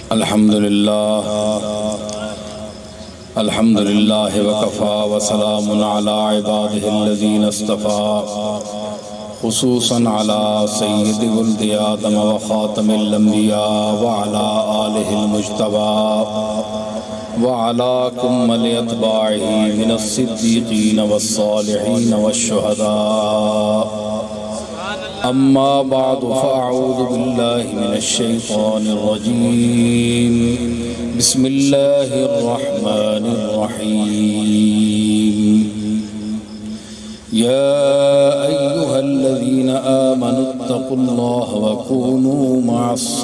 الحمدللہ وکفا وسلام علی عبادہ الذین اصطفا خصوصاً علی سید ولد آدم وخاتم الانبیاء وعلی آلہ المجتبى وعلی کمل اتباعہ من الصدیقین والصالحین والشہداء اما بعد فاعوذ باللہ من الشیطان الرجیم بسم اللہ الرحمن الرحیم یا ایہا الذین آمنوا اتقوا اللہ وکونوا مع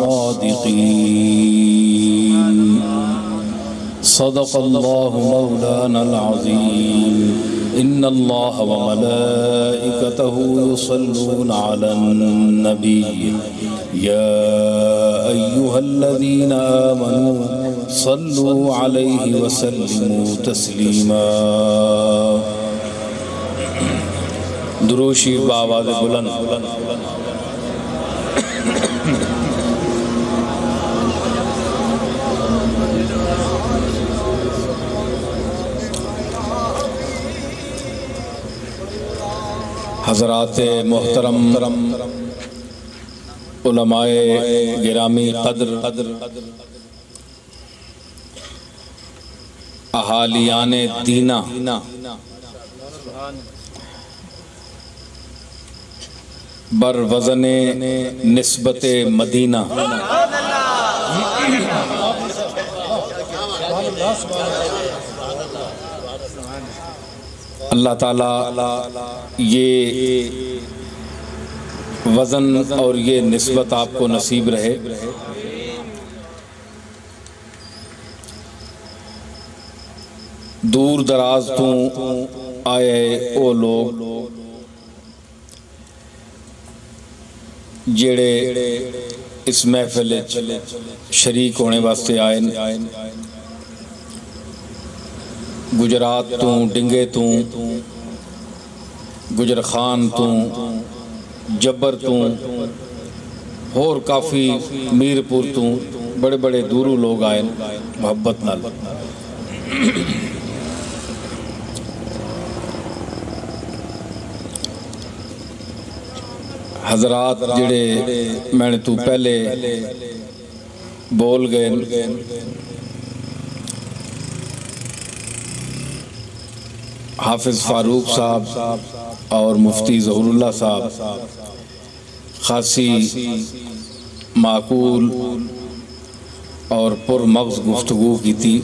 الصادقین صدق اللہ مولانا العظیم ان اللہ وملائکتہ یصلون علی النبی یا ایہا الذین آمنوا صلوا علیہ وسلموا تسلیما درود شریف بآواز بلند حضرات محترم علماء گرامی قدر اہالیان دینہ بر وزن نسبت مدینہ اللہ تعالیٰ یہ وزن اور یہ نسبت آپ کو نصیب رہے دور دراز تو آئے او لوگ جڑے اس محفل شریک ہونے واسطے آئے گجرات تو ڈنگے تو گجر خان تو جبر تو اور کافی میرپور تو بڑے بڑے دوروں لوگ آئے محبت نال حضرات جڑے میں نے تو پہلے بول گئے حافظ فاروق صاحب اور مفتی ظہور اللہ صاحب خاصی معقول اور پر مغز گفتگو کی تھی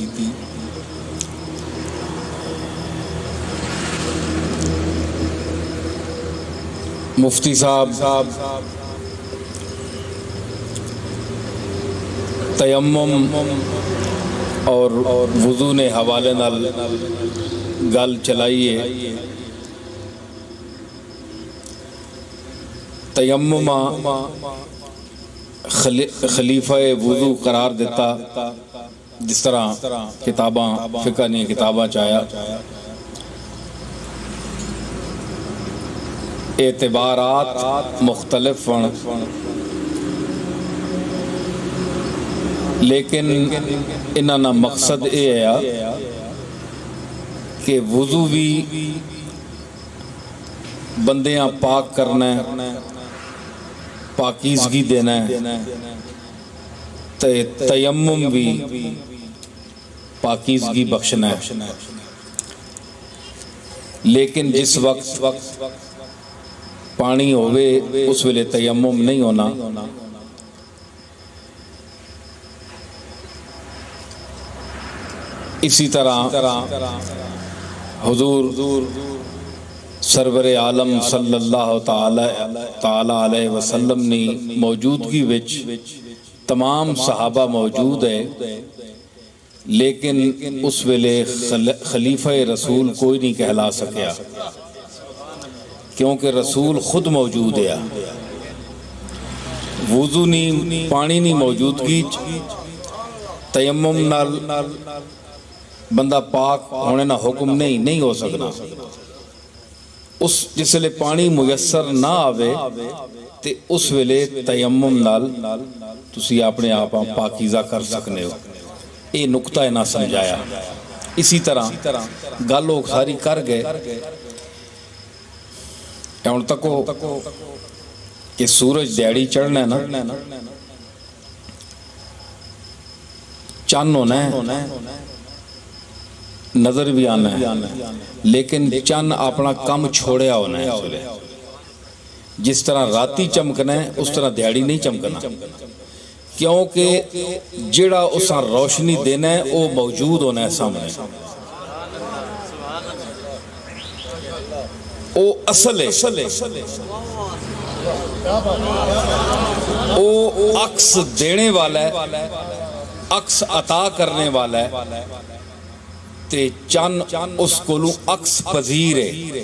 مفتی صاحب تیمم اور وضو نے حوالے نال گل چلائیے تیمم خلیفہ وضو قرار دیتا جس طرح کتاباں فقہ نے کتاباں چاہیا اعتبارات مختلف لیکن انہاں مقصد یہ ہے کہ وضو بھی بندیاں پاک کرنا ہے پاکیزگی دینا ہے تیمم بھی پاکیزگی بخشنا ہے لیکن جس وقت پانی ہوئے اس ویلے تیمم نہیں ہونا اسی طرح حضور سرور عالم صلی اللہ تعالی علیہ وسلم نے موجودگی وچ تمام صحابہ موجود ہے لیکن اس ویلے خلیفہ رسول کوئی نہیں کہلا سکیا کیونکہ رسول خود موجود ہے وضو نہیں پانی نہیں موجودگی تیمم نال بندہ پاک ہونے نہ حکم نہیں ہو سکنا اس جس لئے پانی میسر نہ آوے تے اس ویلے تیمم نال تسی اپنے آپ پاکیزہ کر سکنے ہو. یہ نقطہ نہ سمجھایا. اسی طرح گل لوگ ساری کر گئے ہن تک کہ سورج دیڑی چڑھنا ہے نا، چند ہونا ہے، نظر بھی آنا ہے، لیکن چند اپنا کم چھوڑیا ہونا ہے. جس طرح راتی چمکنا ہے اس طرح دیڑی نہیں چمکنا، کیونکہ جڑا اسا روشنی دینا ہے وہ موجود ہونا ہے سامنے. وہ اصل ہے، وہ عکس دینے والا ہے، عکس عطا کرنے والا ہے، تے چند اس کولوں عکس پذیر ہے.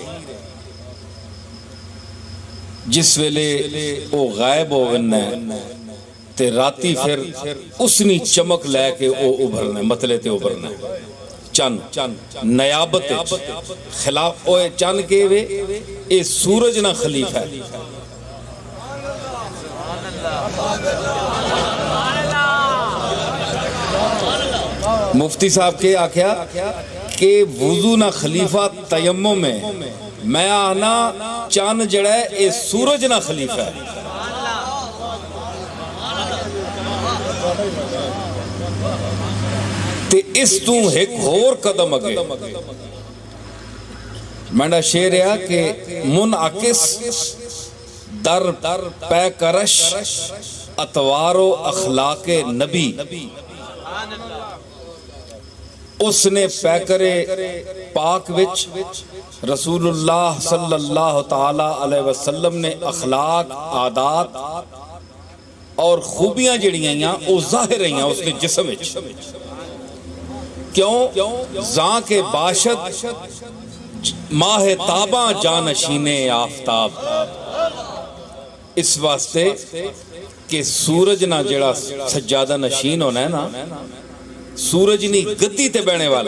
جس ویلے وہ غائب ہو گنا ہے تے راتی پھر اس نی چمک لے کے وہ ابھرنے مطلع تے ابھرنے. چند نیابت خلاف اوے چند کے وے اے سورج نہ خلیفہ ہے. مفتی صاحب کے آکھیا کہ وضو نہ خلیفہ تیمم میں، میں آنا چند جڑا ہے اے سورج نہ خلیفہ ہے. تے اس تو ایک اور قدم اگے مینڈا شعر ہے کہ منعکس در پے کرش اتوار و اخلاق نبی. اس نے پیکرے پاک وچ رسول اللہ صلی اللہ تعالیٰ علیہ وسلم نے اخلاق، عادات اور خوبیاں جڑیاں وہ ظاہر رہی ہیں اس نے جسم وچ. کیوں؟ زاں کے باشد ماہ تاباں جانشین آفتاب. اس واسطے کہ سورج نہ جڑا سجادہ نشین ہونا ہے نا، سورج نہیں گدی تے بینے والا.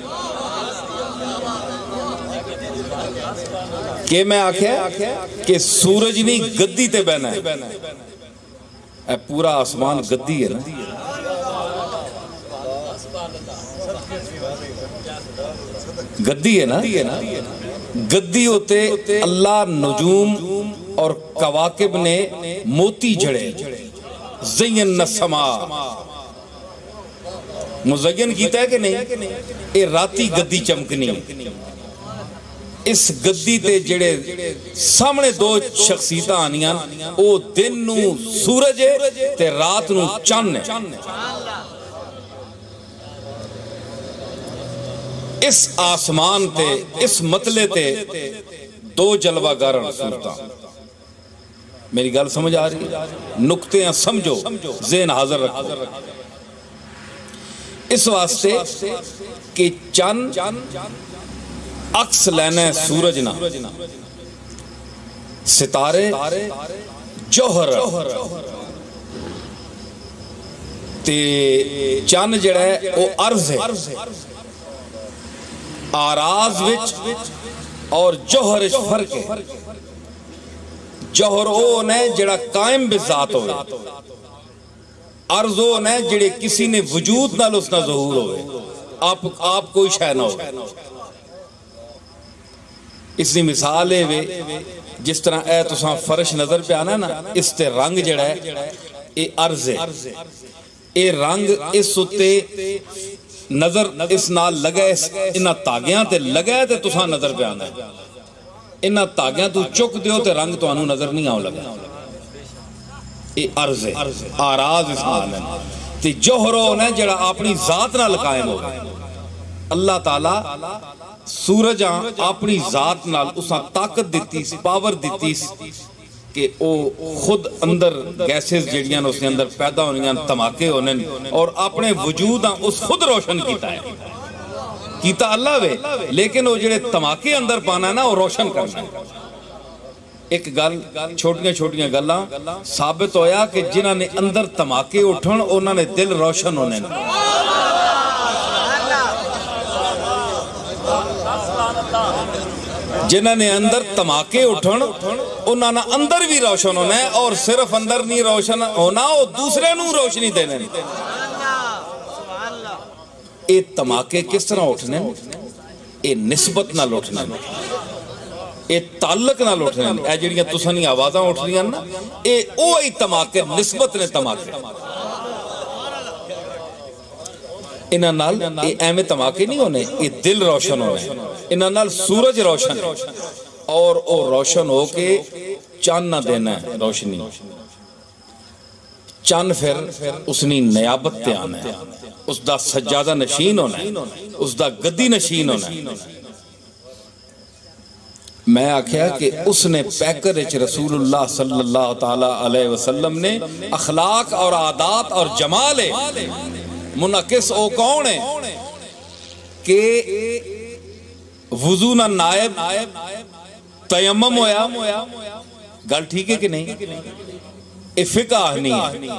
کہ میں آکھیا کہ سورج نہیں گدی تے بینا ہے. اے پورا آسمان گدی ہے نا. گدی ہے نا، گدی ہوتے اللہ نجوم اور کواکب نے موتی جڑے زین السما مزین کیتا ہے کہ نہیں. اے راتی گدی چمکنی، اس گدی تے جڑے سامنے دو شخصیتاں آنیاں او دن نو سورج تے رات نو چند ہے. اس آسمان تے اس مطلع تے دو جلوہ گارن صورتاں. میری گل سمجھ آ رہی ہے؟ نکتے ہیں سمجھو، ذہن حاضر رکھو. اس واسطے کہ چند عکس لینا ہے سورج نہ، ستارے جوہر تے چند جڑا ہے وہ عرض ہے. آراز وچ اور جوہر وچ فرق ہے. جوہر او نے جڑا قائم بذات ہوئے، عرض او نے جڑے کسی نے وجود نال اس نہ ظہور ہوئے، آپ کوئی شے نہ ہوئے. اس نے مثال ہے جس طرح اے تساں فرش نظر پہ آنا نا، اس تے رنگ جڑا ہے اے عرض ہے. اے رنگ اس اتے نظر اس نال لگے، انہاں تاگیاں تے لگے تے تساں نظر پہ آنا ہے. انہاں تاگیاں تو چک دیو تے رنگ تو آنو نظر نہیں آؤ لگا. اے عرض ہے، آراز اس نال ہے. تے جوہرو نے جڑا اپنی ذات نال قائم ہو گئے. اللہ تعالیٰ سورجاں اپنی ذات نال اساں طاقت دیتی، پاور دیتی کہ او خود اندر گیسز جڑیاں اس نے اندر پیدا ہونیاں، تماکے ہونے اور اپنے وجوداں اس خود روشن کیتا ہے. کیتا اللہ وے، لیکن وہ جڑے تماکے اندر پانا ہے نا وہ روشن کرنا ہے. ایک گل چھوٹیاں چھوٹیاں گلاں ثابت ہویا کہ جنہاں نے اندر تماکے اٹھن انہاں نے دل روشن ہونے. جنہاں نے اندر تماکے اٹھن انہاں نے اندر بھی روشن ہونا ہے، اور صرف اندر نہیں روشن ہونا، اور دوسرے نوں روشنی دینے۔ اے تماکے کس طرح اٹھنے؟ اے نسبت نہ اٹھنے، اے تعلق نہ اٹھنے، اے جڑیاں تسانی آوازاں اٹھ رہی ہیں نا، اے اوہی تماکے، نسبت نے تماکے۔ انہاں نال اے ایمیں تماکے نہیں ہونے، اے دل روشن ہونے، انہاں نال سورج روشن، اور او روشن ہو کے چاند نہ دینا ہے روشنی، چاند پھر اس نے نیابت تے آنا ہے، اس دا سجادہ نشین ہونا ہے، اس دا گدی نشین ہونا ہے۔ میں آکھیا کہ اس نے پیکرچ رسول اللہ صلی اللہ تعالیٰ علیہ وسلم نے اخلاق اور عادات اور جمال منعکس او کون ہے کہ وضو نہ نائب تیمم ہویا، گل ٹھیک ہے کہ نہیں؟ اے فقہ نہیں ہے،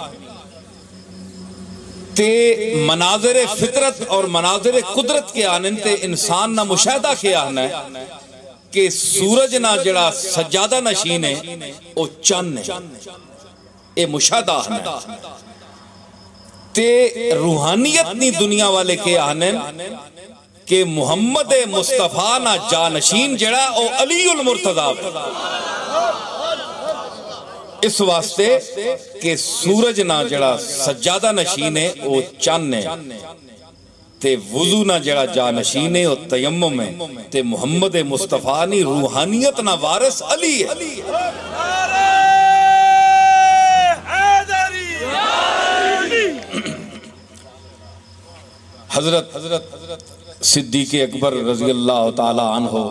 تے مناظر فطرت اور مناظر قدرت کے آنے تے انسان نہ مشاہدہ کیا آنا ہے کہ سورج نہ جڑا سجادہ نشین ہے او چن ہے، اے مشاہدہ آنا ہے، تے روحانیت نی دنیا والے کے آنے کہ محمد مصطفیٰ نہ جانشین جڑا او علی المرتضیٰ ہے، اس واسطے کہ سورج نہ جڑا سجادہ نشین ہے او چن ہے، تے وضو نہ جڑا جانشین ہے او تیمم ہے، تے محمد مصطفیٰ نی روحانیت نہ وارث علی ہے۔ حضرت صدیق اکبر رضی اللہ تعالی عنہ،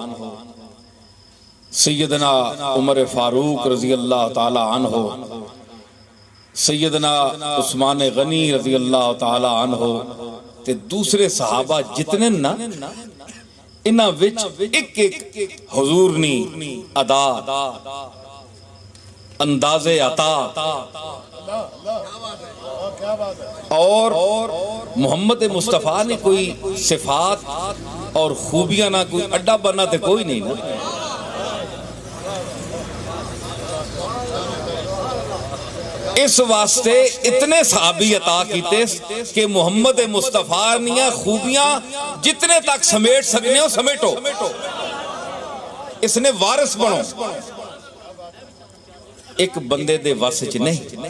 سیدنا عمر فاروق رضی اللہ تعالی عنہ، سیدنا عثمان غنی رضی اللہ تعالی عنہ تے دوسرے صحابہ جتنے نا، انہاں وچ ایک ایک حضور نی ادا، انداز عطا اور محمد مصطفیٰ نے کوئی صفات اور خوبیاں نہ کوئی اڈا بنا تے کوئی نہیں نا۔ اس واسطے اتنے صحابی عطا کیتے کہ محمد مصطفیٰ نے خوبیاں جتنے تک سمیٹ سکنے ہو سمیٹو، اس نے وارث بنو، ایک بندے دے واسچ نہیں،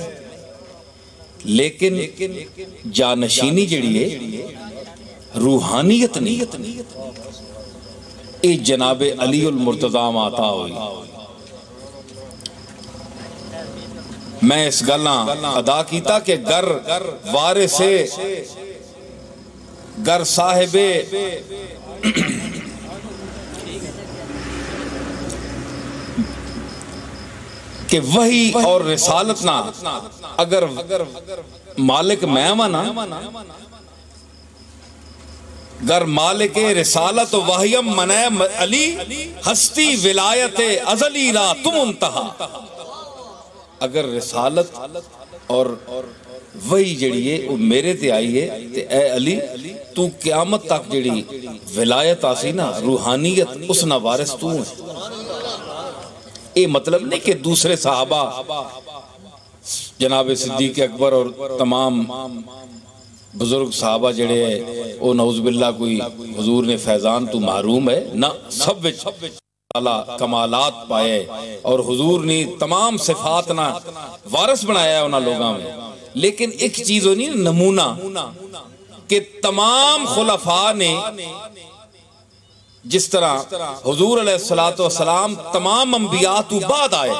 لیکن جانشینی جڑی ہے روحانیت نہیں، اے جناب علی المرتضیٰ عطا ہوئی۔ میں اس گلاں ادا کیتا کہ گر وارث گر صاحب کہ وحی اور رسالت نہ اگر مالک میں منا، گر مالک رسالت و وحیم منع علی، ہستی ولایت ازلی را تم انتہا۔ اگر رسالت اور وہی جڑی ہے وہ میرے تے آئی ہے تے اے علی تو قیامت تک جڑی ولایت آسی نا روحانیت اس نا وارث تو ہے۔ یہ مطلب نہیں کہ دوسرے صحابہ جناب صدیق اکبر اور تمام بزرگ صحابہ جڑے ہیں وہ نعوذ باللہ کوئی حضور نے فیضان تو محروم ہے نہ، سب کمالات پائے اور حضور نے تمام صفات نہ وارث بنایا ہے انہاں لوگاں میں۔ لیکن ایک چیز ہونی نمونہ کہ تمام خلفاء نے جس طرح حضور علیہ السلام تمام انبیاء تو بعد آئے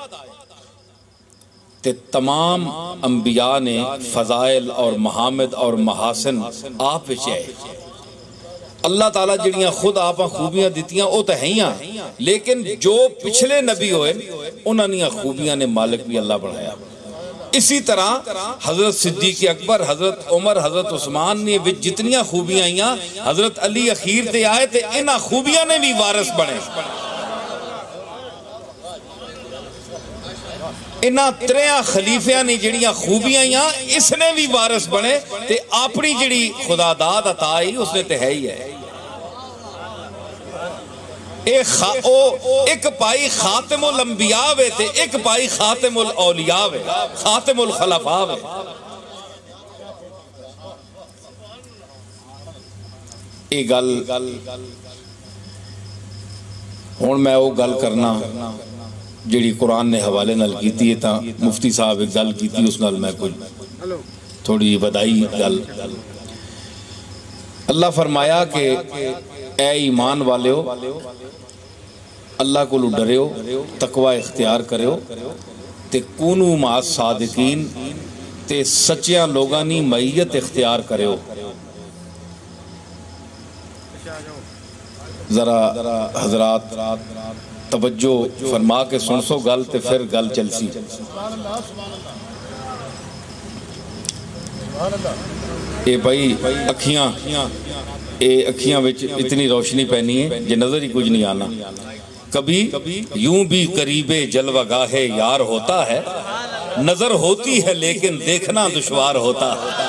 تے تمام انبیاء نے فضائل اور محامد اور محاسن آپ پچھے اللہ تعالیٰ جڑیاں خود آپاں خوبیاں دیتیاں او تو ہیں، لیکن جو پچھلے نبی ہوئے انہاں نے خوبیاں نے مالک بھی اللہ بڑھایا۔ اسی طرح حضرت صدیق اکبر، حضرت عمر، حضرت عثمان نے جتنیاں خوبیاں آئیاں حضرت علی اخیر تے آئے تے انہاں خوبیاں نے بھی وارث بڑھے۔ انہاں تریاں خلیفیاں نے جڑیاں خوبیاں آئیاں اس نے بھی وارث بڑھے تے اپنی جڑی خدا داد عطا آئی اس نے تے ہے ہی ہے۔ ایک پائی خاتم الانبیاء وے تے ایک پائی خاتم الاولیاء وے، خاتم الخلفاء وے۔ اے گل ہون میں وہ گل کرنا جڑی قرآن نے حوالے نال کیتی ہے، تا مفتی صاحب ایک گل کیتی اس نال میں کوئی تھوڑی بدائی گل۔ اللہ فرمایا کہ اے ایمان والیو اللہ کو ڈریو، تقوی اختیار کریو تے کونو مع الصادقین تے سچیاں لوگانی معیت اختیار کریو۔ ذرا حضرات توجہ فرما کے سن سو گل تے پھر گل چلسی۔ اے بھائی اکھیاں وچ اتنی روشنی پہنی ہے جے نظر ہی کچھ نہیں آنا۔ کبھی یوں بھی قریب جلوہ گاہ یار ہوتا ہے، نظر ہوتی ہے لیکن دیکھنا دشوار ہوتا ہے۔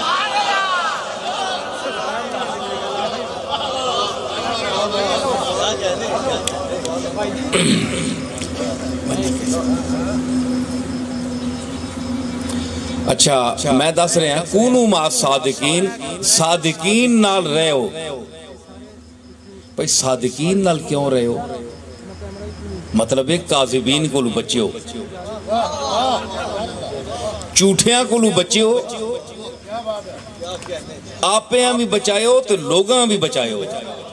اچھا میں دس رہے ہیں کونو مع صادقین، صادقین نال رہے ہو۔ بھئی صادقین نال کیوں رہے ہو؟ مطلب ایک کاذبین کو لو بچے ہو، چوٹھیاں کو لو بچے ہو، آپیاں بھی بچائے ہو تو لوگاں بھی بچائے ہو،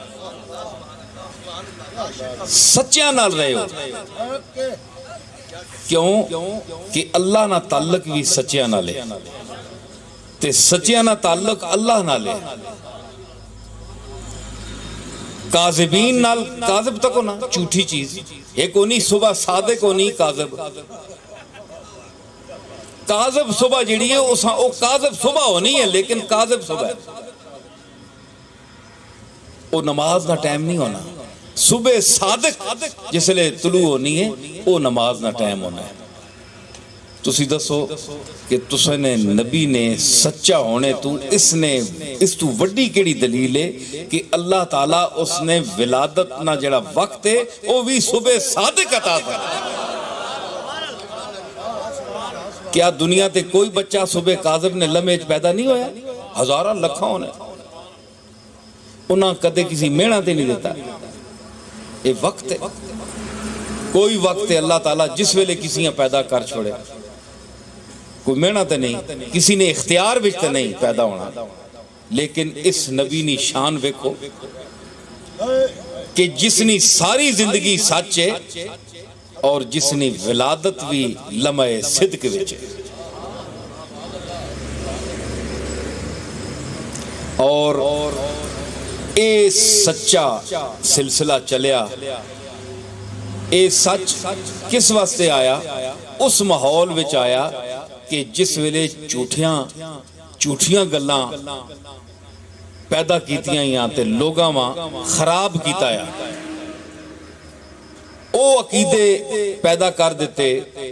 سچیاں نال رہے ہو۔ کیوں کہ اللہ نہ تعلق بھی سچیاں نہ لے تے سچیاں نہ تعلق اللہ نہ لے۔ کاذبین نال کاذب تک ہونا جھوٹی چیز، ایک ہونی صبح صادق ہونی کاذب۔ کاذب صبح جڑی ہے وہ کاذب صبح ہونی ہے لیکن کاذب صبح ہے، وہ نماز نہ ٹائم نہیں ہونا۔ صبح صادق جس لئے طلوع ہونی ہے وہ نماز نہ ٹائم ہونا ہے۔ تسی دسو کہ تسے نے نبی نے سچا ہونے تو اس تو وڈی کیڑی دلیل ہے کہ اللہ تعالیٰ اس نے ولادت نہ جڑا وقت ہے وہ بھی صبح صادق عطا تھا۔ کیا دنیا تے کوئی بچہ صبح کاذب نے لمحے پیدا نہیں ہویا؟ ہزارہ لکھاں ہونے، انہاں کدے کسی میڑا تے نہیں دیتا۔ یہ وقت ہے، کوئی وقت ہے اللہ تعالیٰ جس ویلے کسی نے پیدا کر چھوڑے، کوئی میڑا تے نہیں، کسی نے اختیار بھی تے نہیں پیدا ہونا۔ لیکن اس نبی نی شان ویکھو کہ جس نے ساری زندگی سچ ہے اور جس نے ولادت بھی لمحے صدق وچ ہے، اور اے سچا سلسلہ چلیا۔ اے سچ کس واسطے آیا؟ اس ماحول وچ آیا کہ جس ویلے جھوٹیاں گلاں پیدا کیتیاں یہاں تے لوگاں ماں خراب کیتا ہے، او عقیدے پیدا کر دیتے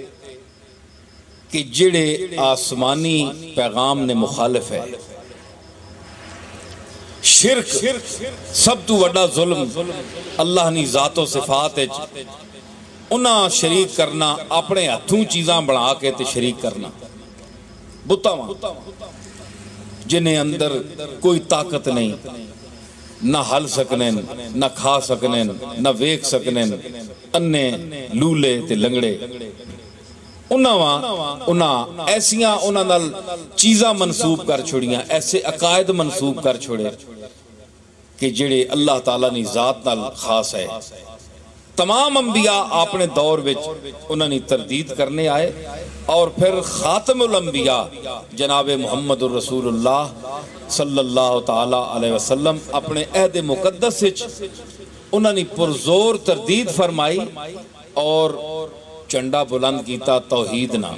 کہ جڑے آسمانی پیغام نے مخالف ہے۔ شرک سب تو وڈا ظلم اللہ نی ذات و صفات انہاں شریک کرنا، اپنے ہتھوں چیزاں بڑھا کے تے شریک کرنا، بتاواں جنہیں اندر کوئی طاقت نہیں، نہ ہل سکنے نہ کھا سکنے نہ ویک سکنے، انے لولے تے لنگڑے، انہاں ایسیاں انہاں نال چیزاں منسوب کر چھوڑیاں، ایسے عقائد منسوب کر چھوڑے کہ جڑے اللہ تعالیٰ نی ذات نال خاص ہے۔ تمام انبیاء اپنے دور وچ انہاں نی تردید کرنے آئے، اور پھر خاتم الانبیاء جناب محمد الرسول اللہ صلی اللہ تعالیٰ علیہ وسلم اپنے عہد مقدس وچ انہاں نی پرزور تردید فرمائی اور چنڈا بلند کیتا توحید نہ۔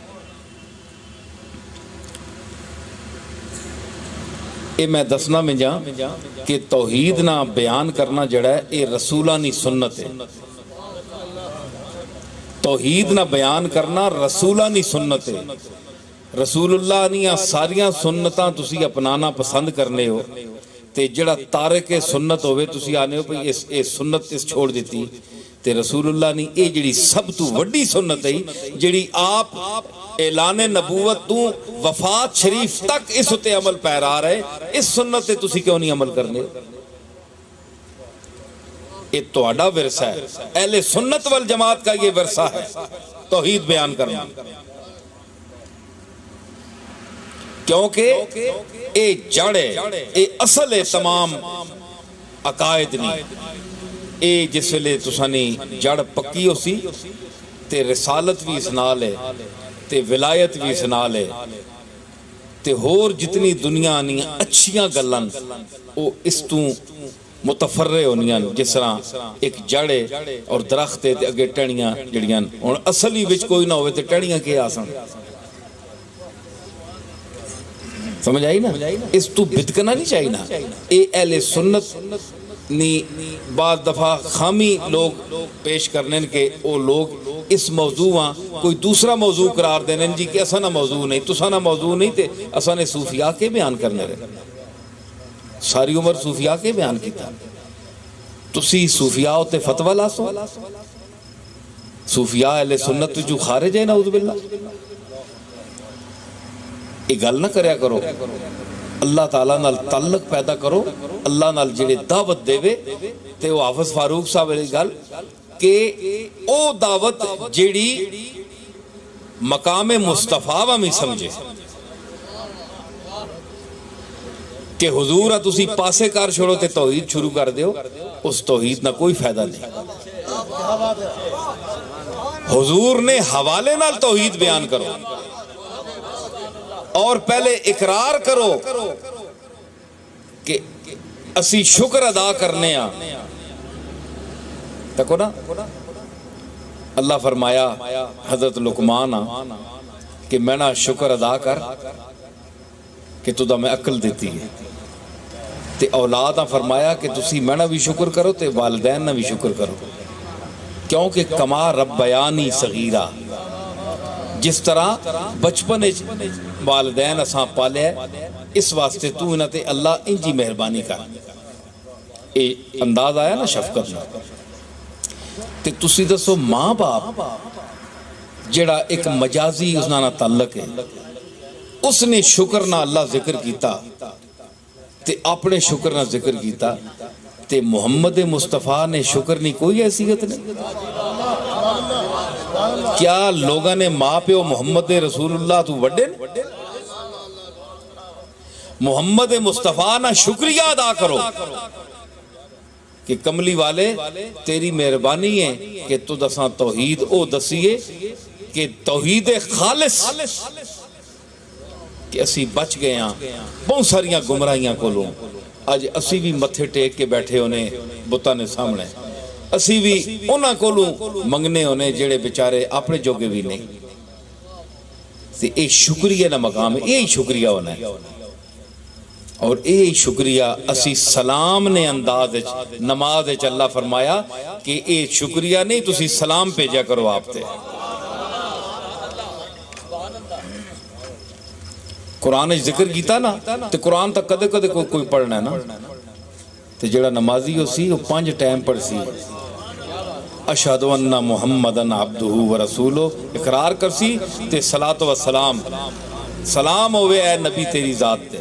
اے میں دسنا میں جا کہ توحید نہ بیان کرنا جڑا ہے اے رسولانی سنت ہے۔ توحید نہ بیان کرنا رسولانی سنت ہے۔ رسول اللہ نیاں ساریاں سنتاں تسی اپنانا پسند کرنے ہو، تے جڑا تارک سنت ہوئے تسی آنے ہو پہ یہ سنت اس چھوڑ دیتی تے رسول اللہ نے اے جڑی سب تو وڈی سنت ہے جڑی آپ اعلان نبوت تو وفات شریف تک اس اتے عمل پیرا رہے اس سنت تے تسی کیوں نہیں عمل کرنے یہ توڑا ورثہ ہے اہل سنت والجماعت کا یہ ورثہ ہے توحید بیان کرنا کیونکہ اے جڑ ہے اے اصل ہے تمام عقائد نہیں اے جس ویلے تسانی جڑ پکی ہو سی تے رسالت بھی اس نال ہے تے ولایت بھی اس نال ہے تے ہور جتنی دنیا نہیں اچھیاں گلن او اس تو متفرع ہونیاں جس طرح ایک جڑے اور درخت تے اگے ٹہنیاں جڑیاں اور اصلی وچ کوئی نہ ہوئے تے ٹہنیاں کے آسان سمجھ آئی نا اس تو بدکنا نہیں چاہیے نا اے اہل سنت نی بعض دفعہ خامی لوگ پیش کرنے کہ او لوگ اس موضوع کوئی دوسرا موضوع قرار دینے جی کہ اسانا موضوع نہیں تسانا موضوع نہیں تے اسانے صوفیاء کے بیان کرنے رہے ساری عمر صوفیاء کے بیان کیتا تسی صوفیاء ہوتے فتوہ لاسو صوفیاء اہل سنت جو خارج ہے نعوذ باللہ یہ گل نہ کریا کرو اللہ تعالیٰ نال تعلق پیدا کرو اللہ نال جڑے دعوت دے وے تے وہ حافظ فاروق صاحب علیہ گل کہ او دعوت جڑی مقام مصطفیٰ میں سمجھے کہ حضور تسی پاسے کار چھوڑو تے توحید شروع کر دیو اس توحید نہ کوئی فائدہ نہیں حضور نے حوالے نال توحید بیان کرو اور پہلے اقرار کرو کہ اسی شکر ادا کرنے تکو نا اللہ فرمایا حضرت لقمان کہ میں نا شکر ادا کر کہ تو دا میں عقل دیتی ہے تے اولاد فرمایا کہ تسی میں نا بھی شکر کرو تے والدین نا بھی شکر کرو کیونکہ کما ربیانی صغیرہ جس طرح بچپن والدین اساں پالے ہیں اس واسطے تو انہاں تے اللہ انجی مہربانی کر اے انداز آیا نا شفقت نا تے تسی دسو ماں باپ جڑا ایک مجازی اس نانا تعلق ہے اس نے شکر نہ اللہ ذکر کیتا تے اپنے شکر نہ ذکر کیتا تے محمد مصطفیٰ نے شکر نہیں کوئی حیثیت نہیں کیا لوگاں نے ماں پہ محمد رسول اللہ تو وڈے محمد مصطفیٰ نہ شکریہ ادا کرو کہ کملی والے تیری مہربانی ہے کہ تو دساں توحید او دسیے کہ توحید خالص کہ اسی بچ گئے ہیں بہت ساریاں گمراہیاں کو لوں آج اسی بھی متھے ٹیک کے بیٹھے ہونے بتاں نے سامنے اسی بھی انہاں کو لوں منگنے ہونے جڑے بچارے اپنے جوگے بھی نہیں اے شکریہ نہ مقام ہے اے شکریہ ہونا ہے اور اے شکریہ اسی سلام نے انداز نماز اللہ فرمایا کہ اے شکریہ نہیں تسی سلام پیجا کرو آپ تے قرآن ذکر کیتا نا تے قرآن تک کدے کدے کوئی پڑھنا ہے نا تے جڑا نمازی ہو سی وہ 5 ٹائم پڑھ سی اشہد ان محمدن عبدہ و رسولہ اقرار کر سی تے صلاۃ و سلام سلام ہوئے اے نبی تیری ذات تے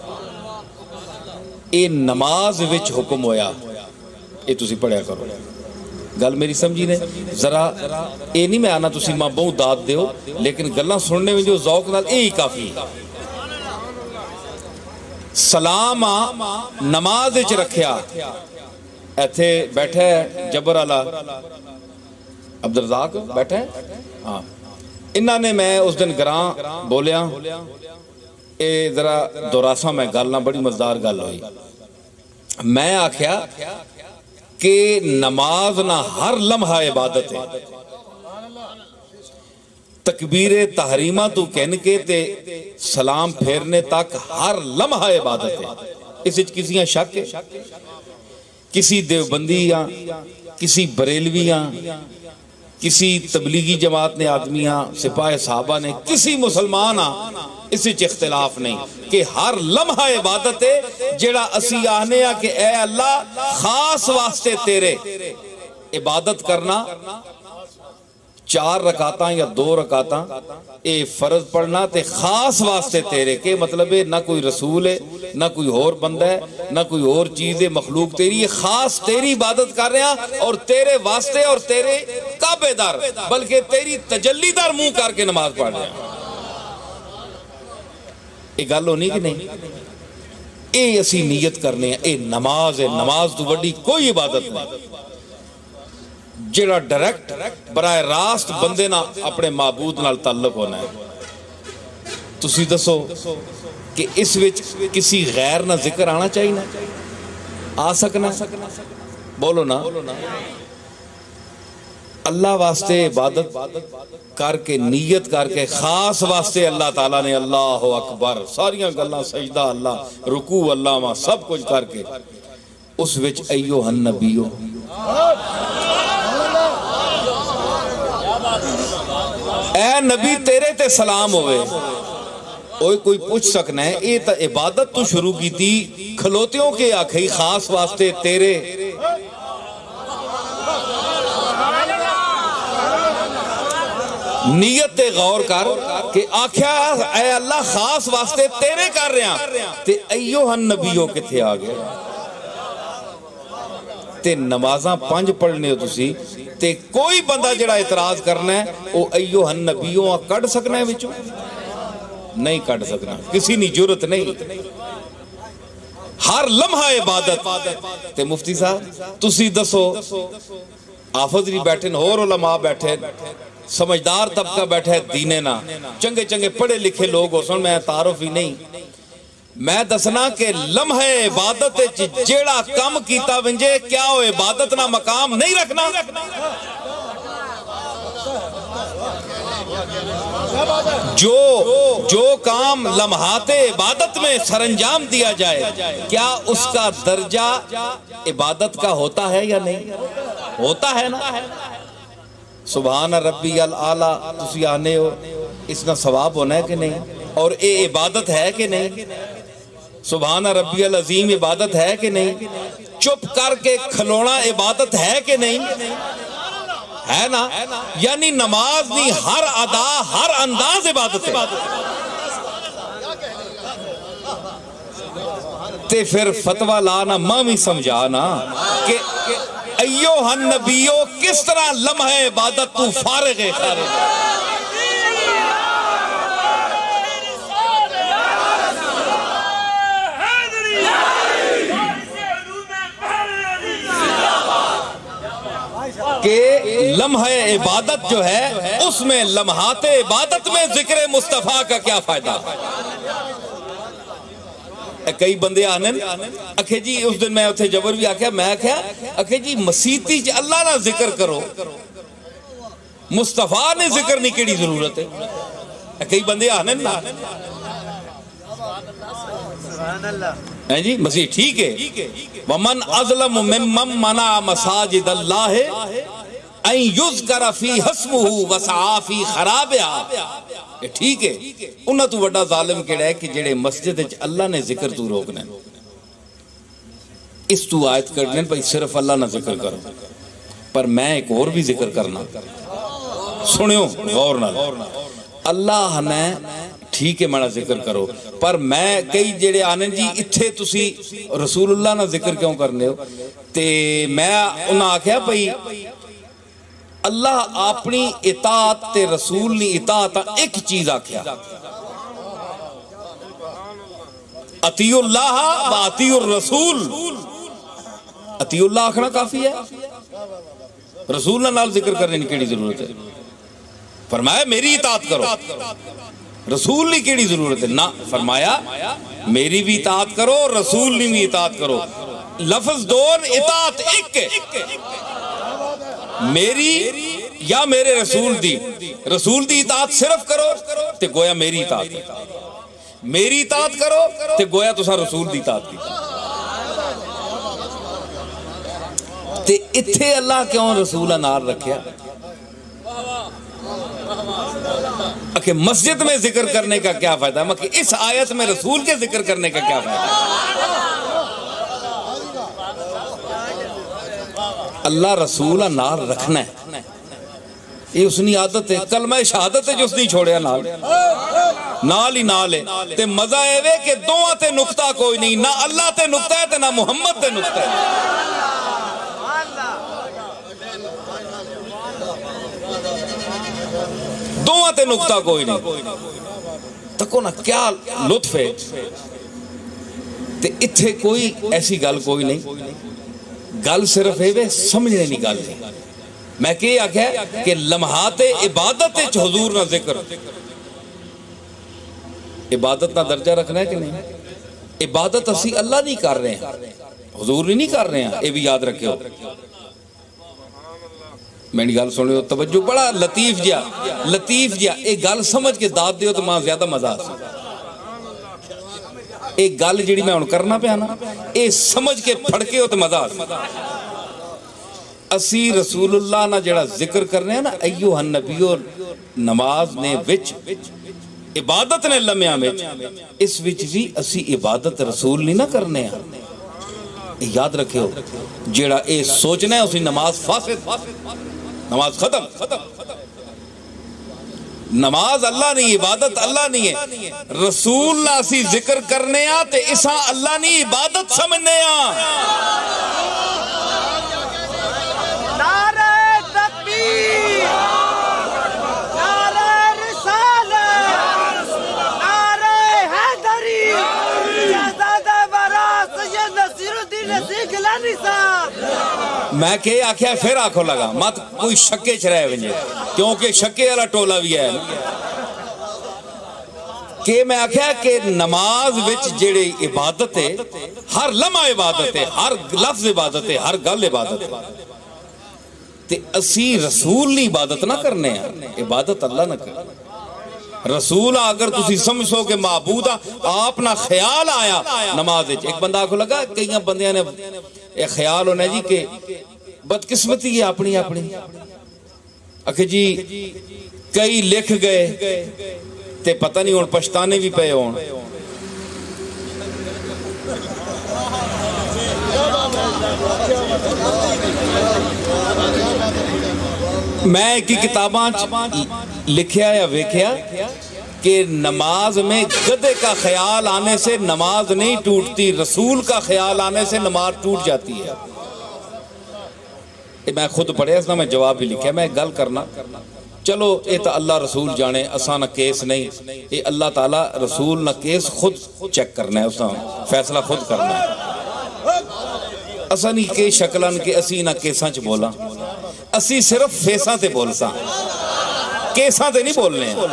اے نماز وچ حکم ہویا اے تسی پڑھیا کرو گل میری سمجھی نے ذرا اے نہیں میں آنا تسی ماں بہت داد دیو لیکن گلہ سننے میں جو ذوق نال اے ہی کافی سلام نماز وچ رکھیا ایتھے بیٹھے جبر والا عبدالرزاق بیٹھے ہاں انہاں نے میں اس دن گراں بولیا اے ذرا دوراسا میں گلنا بڑی مزدار گل ہوئی میں آکھیا کہ نماز نہ ہر لمحہ عبادت ہے تکبیر تحریمہ تو کہنے کے تے سلام پھیرنے تک ہر لمحہ عبادت ہے اس وچ کسیاں شک ہے کسی دیوبندیاں کسی بریلویاں کسی تبلیغی جماعت نے آدمیاں سپاہ صحابہ نے کسی مسلمان اس وچ اختلاف نہیں کہ ہر لمحہ عبادت ہے جڑا اسی آنے کہ اے اللہ خاص واسطے تیرے عبادت کرنا 4 رکعتاں یا 2 رکعتاں اے فرض پڑھنا تے خاص واسطے تیرے کے مطلب ہے نہ کوئی رسول ہے نہ کوئی اور بندہ ہے نہ کوئی اور چیز ہے مخلوق تیری یہ خاص تیری عبادت کر رہے ہیں اور تیرے واسطے اور تیرے کعبے دار بلکہ تیری تجلی دار منہ کر کے نماز پڑھ رہے ہیں ایک گل ہونی کہ نہیں اے اسی نیت کرنے ہیں اے نماز ہے نماز تو بڑی کوئی عبادت نہیں جڑا ڈائریکٹ براہ راست بندے نہ اپنے معبود نال تعلق ہونا ہے تسی دسو کہ اس وچ کسی غیر نہ ذکر آنا چاہیے نا آ سکنا بولو نا اللہ واسطے عبادت کر کے نیت کر کے خاص واسطے اللہ تعالیٰ نے اللہ اکبر ساریاں گلاں سجدہ اللہ رکوع اللہ ماں سب کچھ کر کے اس وچ ایوہ النبیو اے نبی تیرے تے سلام ہوئے کوئی پوچھ سکنا ہے یہ تا عبادت تو شروع کی تھی کھلوتیوں کے آکھئی خاص واسطے تیرے نیت تے غور کر کہ آکھیا اے اللہ خاص واسطے تیرے کر رہے ہیں تے ایوہ النبیوں کتھے آگئے تے نمازاں 5 پڑھنے ہو تسی تے کوئی بندہ جڑا اعتراض کرنا ہے او ایوہ النبیوں کڑ سکنا ہے بچوں نہیں کڑ سکنا کسی نہیں جرت نہیں ہر لمحہ عبادت تے مفتی صاحب تسی دسو آفت نہیں بیٹھے اور علماء بیٹھے سمجھدار طبقہ بیٹھے دینے نا چنگے چنگے پڑھے لکھے لوگ ہو سن میں تعارف ہی نہیں میں دسنا کہ لمحہ عبادت جیڑا کم کیتا ونجے کیا ہو عبادت نہ مقام نہیں رکھنا جو کام لمحات عبادت میں سرانجام دیا جائے کیا اس کا درجہ عبادت کا ہوتا ہے یا نہیں ہوتا ہے نا سبحان ربی العالی تسی آنے ہو اس کا ثواب ہونا ہے کہ نہیں اور اے عبادت ہے کہ نہیں سبحان ربی العظیم عبادت ہے کہ نہیں چپ کر کے کھلونا عبادت ہے کہ نہیں ہے نا یعنی نماز نہیں ہر ادا ہر انداز عبادت ہے تے پھر فتوہ لانا مامی سمجھانا کہ ایوہ النبیو کس طرح لمحہ عبادت تو فارغ ہے کہ لمحہ عبادت جو ہے اس میں لمحات عبادت میں ذکر مصطفیٰ کا کیا فائدہ کئی بندے آنے اکھے جی اس دن میں اتھے جبر بھی آکھیا میں آکھیا اکھے جی مسیحی جی اللہ نہ ذکر کرو مصطفیٰ نے ذکر نہیں کیڑی ضرورت ہے کئی بندے آنے نا جی مسیح ٹھیک ہے وَمَنْ أَظْلَمُ مِمَّنْ مَنَعَ مَسَاجِدَ اللَّهِ أَنْ يُذْكَرَ فِي حَسْمُهُ وَسَعَى فِي خَرَابِهَا ٹھیک ہے انہاں تو بڑا ظالم کیڑا ہے کہ جڑے مسجد اللہ نے ذکر تو روکنا ہے اس تو آیت کرنے پر صرف اللہ نہ ذکر کرو پر میں ایک اور بھی ذکر کرنا سنیو غور نہ اللہ نے ٹھیک ہے مڑا ذکر کرو پر میں کئی جڑے آنے جی اتھے تسی رسول اللہ نہ ذکر کیوں کرنے ہو تے میں انہاں آکھیا بھئی اللہ اپنی اطاعت تے رسول نے اطاعت ایک چیز آکھیا اطیع اللہ و اطیع الرسول اطیع اللہ آکھنا کافی ہے رسول اللہ نال ذکر کرنے کی ضرورت ہے فرمایا میری اطاعت کرو رسول نہیں کیڑی ضرورت ہے نہ فرمایا میری بھی اطاعت کرو رسول نہیں بھی اطاعت کرو لفظ دون اطاعت ایک میری یا میرے رسول دی اطاعت صرف کرو تے گویا میری اطاعت میری اطاعت کرو تے گویا تسا رسول دی اطاعت کی تے اتھے اللہ کیوں رسول نال رکھیا کہ مسجد میں ذکر کرنے کا کیا فائدہ ہے، کہ اس آیت میں رسول کے ذکر کرنے کا کیا فائدہ ہے؟ اللہ رسول نال رکھنا ہے، یہ اس نے عادت ہے، کلمہ شہادت ہے جو اس نے چھوڑیا نال ہی نال ہے۔ تے مزہ ہے کہ دوہاں تے نقطہ کوئی نہیں، نہ اللہ تے نقطہ ہے تے نہ محمد تے نقطہ ہے۔ دوہاں تے نقطہ کوئی نہیں، تکو نا کیا لطف ہے۔ تے اتھے کوئی ایسی گل کوئی نہیں، گل صرف ہے سمجھنے نہیں گل نہیں۔ میں کہ آکھیا کہ لمحات عبادت حضور نہ ذکر، عبادت نہ درجہ رکھنا ہے کہ نہیں؟ عبادت اسی اللہ نہیں کر رہے ہیں، حضور نہیں کر رہے ہیں، یہ بھی یاد رکھے ہو۔ میں نے گل سنے ہو توجہ، بڑا لطیف جا ایک گل سمجھ کے داد دیو تو ماں زیادہ مزہ آسا۔ ایک گل جڑی میں ان کرنا پہ آنا، اے سمجھ کے پھڑکے ہو تو مزہ آسا۔ اسی رسول اللہ نہ جڑا ذکر کر رہے ہیں نا، ایوہ النبیو نماز نے وچ عبادت نے لمحہ میں اس وچ بھی اسی عبادت رسول نہیں نہ کرنے ہیں۔ یاد رکھے ہو جیڑا اے سوچنا ہے اسی نماز فاسد، نماز ختم۔ نماز اللہ نہیں، عبادت اللہ نہیں ہے، رسول نہ اسی ذکر کرنے ہیں تے اسا اللہ نہیں عبادت سمجھنے ہیں۔ نعرہ تکبیر، نعرہ رسالت، نعرہ حیدری، شہزادہ برا سید نصیر الدین نصیر گیلانی صاحب۔ میں کہ آکھیا پھر آنکھوں لگا مت کوئی شکے چھ رہے ونجے، کیونکہ شکے والا ٹولا بھی ہے کہ میں آکھیا کہ نماز وچ جڑی عبادت ہے، ہر لمحہ عبادت ہے، ہر لفظ عبادت ہے، ہر گل عبادت ہے، تے اسی رسول نہیں عبادت نہ کرنے ہیں، عبادت اللہ نہ کرنے۔ رسول اگر تسی سمجھو کہ معبود آپ نہ خیال آیا نماز وچ، ایک بندہ کو لگا کئیاں بندیاں نے ایک خیال ہونا جی کہ بدقسمتی ہے اپنی اکھے جی کئی لکھ گئے تے پتہ نہیں ہون پشتانے بھی پے ہون۔ میں کی کتاباں لکھیا یا ویکھیا کہ نماز میں گدے کا خیال آنے سے نماز نہیں ٹوٹتی، رسول کا خیال آنے سے نماز ٹوٹ جاتی ہے۔ میں خود پڑھے اس نہ میں جواب بھی لکھیا، میں گل کرنا چلو اے تا اللہ رسول جانے، اساں نہ کیس نہیں، اے اللہ تعالیٰ رسول نہ کیس خود چیک کرنا ہے، اساں فیصلہ خود کرنا ہے۔ اساں نہیں کہ شکلن کہ اسی نہ کیساں چ بولا، اسی صرف فیساں تے بولساں، کیساں تے نہیں بولنے ہیں۔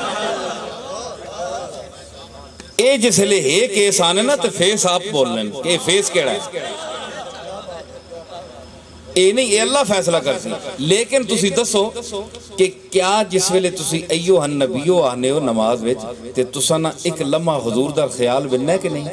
اے جس لئے ہے کیس آنے نا تو فیس آپ بولنے ہیں کہ فیس کیڑا ہے، اے نہیں، اے اللہ فیصلہ کرتی۔ لیکن تسی دسو کہ کیا جس ویلے تسی ایوہ النبیو آنے ہو نماز وچ تے تسا نا ایک لمحہ حضور در خیال بننا ہے کہ نہیں؟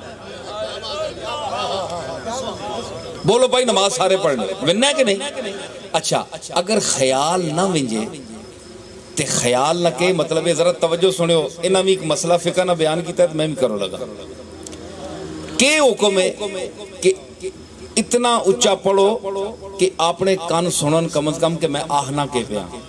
بولو بھائی نماز سارے پڑھنے بننا ہے کہ نہیں؟ اچھا اگر خیال نہ ونجے تے خیال نہ کہ مطلب ذرا توجہ سنے ہو، انہاں میں ایک مسئلہ فقہ نہ بیان کیتا ہے تو میں بھی کرو لگا کہ حکم ہے کہ اتنا اچھا پڑھو کہ اپنے کان سنن کم از کم کہ میں آہنا کے پہ آن۔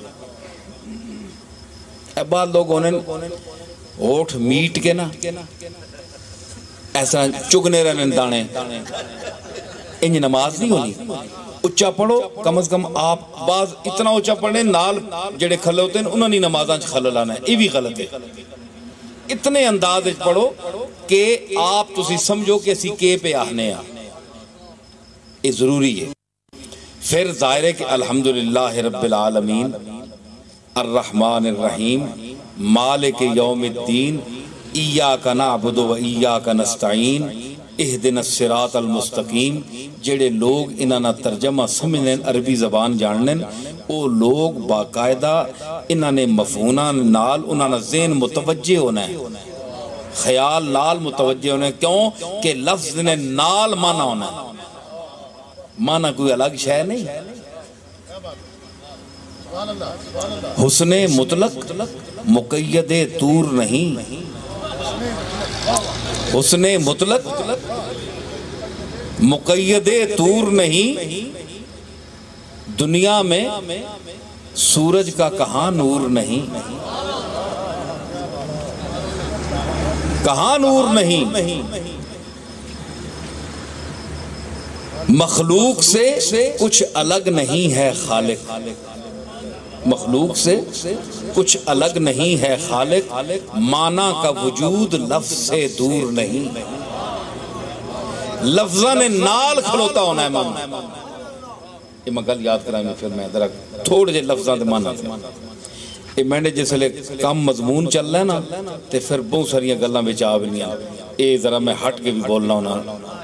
اب بعد لوگ انہیں ہوٹھ میٹ کے نا ایسا چگنے رہنے دانے، انہیں نماز نہیں ہونی۔ اچھا پڑھو کم از کم آپ بعض اتنا اچھا پڑھنے نال جڑے کھلے ہوتے ہیں انہوں نے نمازاں خلل آنا ہے، یہ بھی غلط ہے۔ اتنے انداز پڑھو کہ آپ تسی سمجھو کہ اسی کے پہ آہنے آ، یہ ضروری ہے۔ پھر ظاہر ہے کہ الحمدللہ رب العالمین الرحمن الرحیم مالک یوم الدین ایاک نعبد و ایاک نستعین اہدنا الصراط المستقیم، جڑے لوگ انہاں ترجمہ سمجھنے عربی زبان جاننے او لوگ باقاعدہ انہاں نے مفہوماں نال انہاں نے ذہن متوجہ ہونا ہے، خیال نال متوجہ ہونا ہے۔ کیوں کہ لفظ نے نال مانا ہونا ہے، مانا کوئی الگ شے نہیں۔ حسن مطلق مقید طور نہیں، حسن مطلق مقید طور نہیں، دنیا میں سورج کا کہاں نور نہیں، کہاں نور نہیں، مخلوق سے کچھ الگ نہیں ہے خالق، مخلوق سے کچھ الگ نہیں ہے خالق، معنی کا وجود لفظ سے دور نہیں، لفظاں نے نال کھلوتا ہونا ہے معنی۔ یہ میں گل یاد کرائیں گے پھر میں ذرا تھوڑے جے لفظاں دے معنی یہ میں نے جس لئے کم مضمون چل رہا ہے نا تے پھر بہت ساریاں گلاں وچ آ بھی نہیں آ، یہ ذرا میں ہٹ کے بھی بولنا ہونا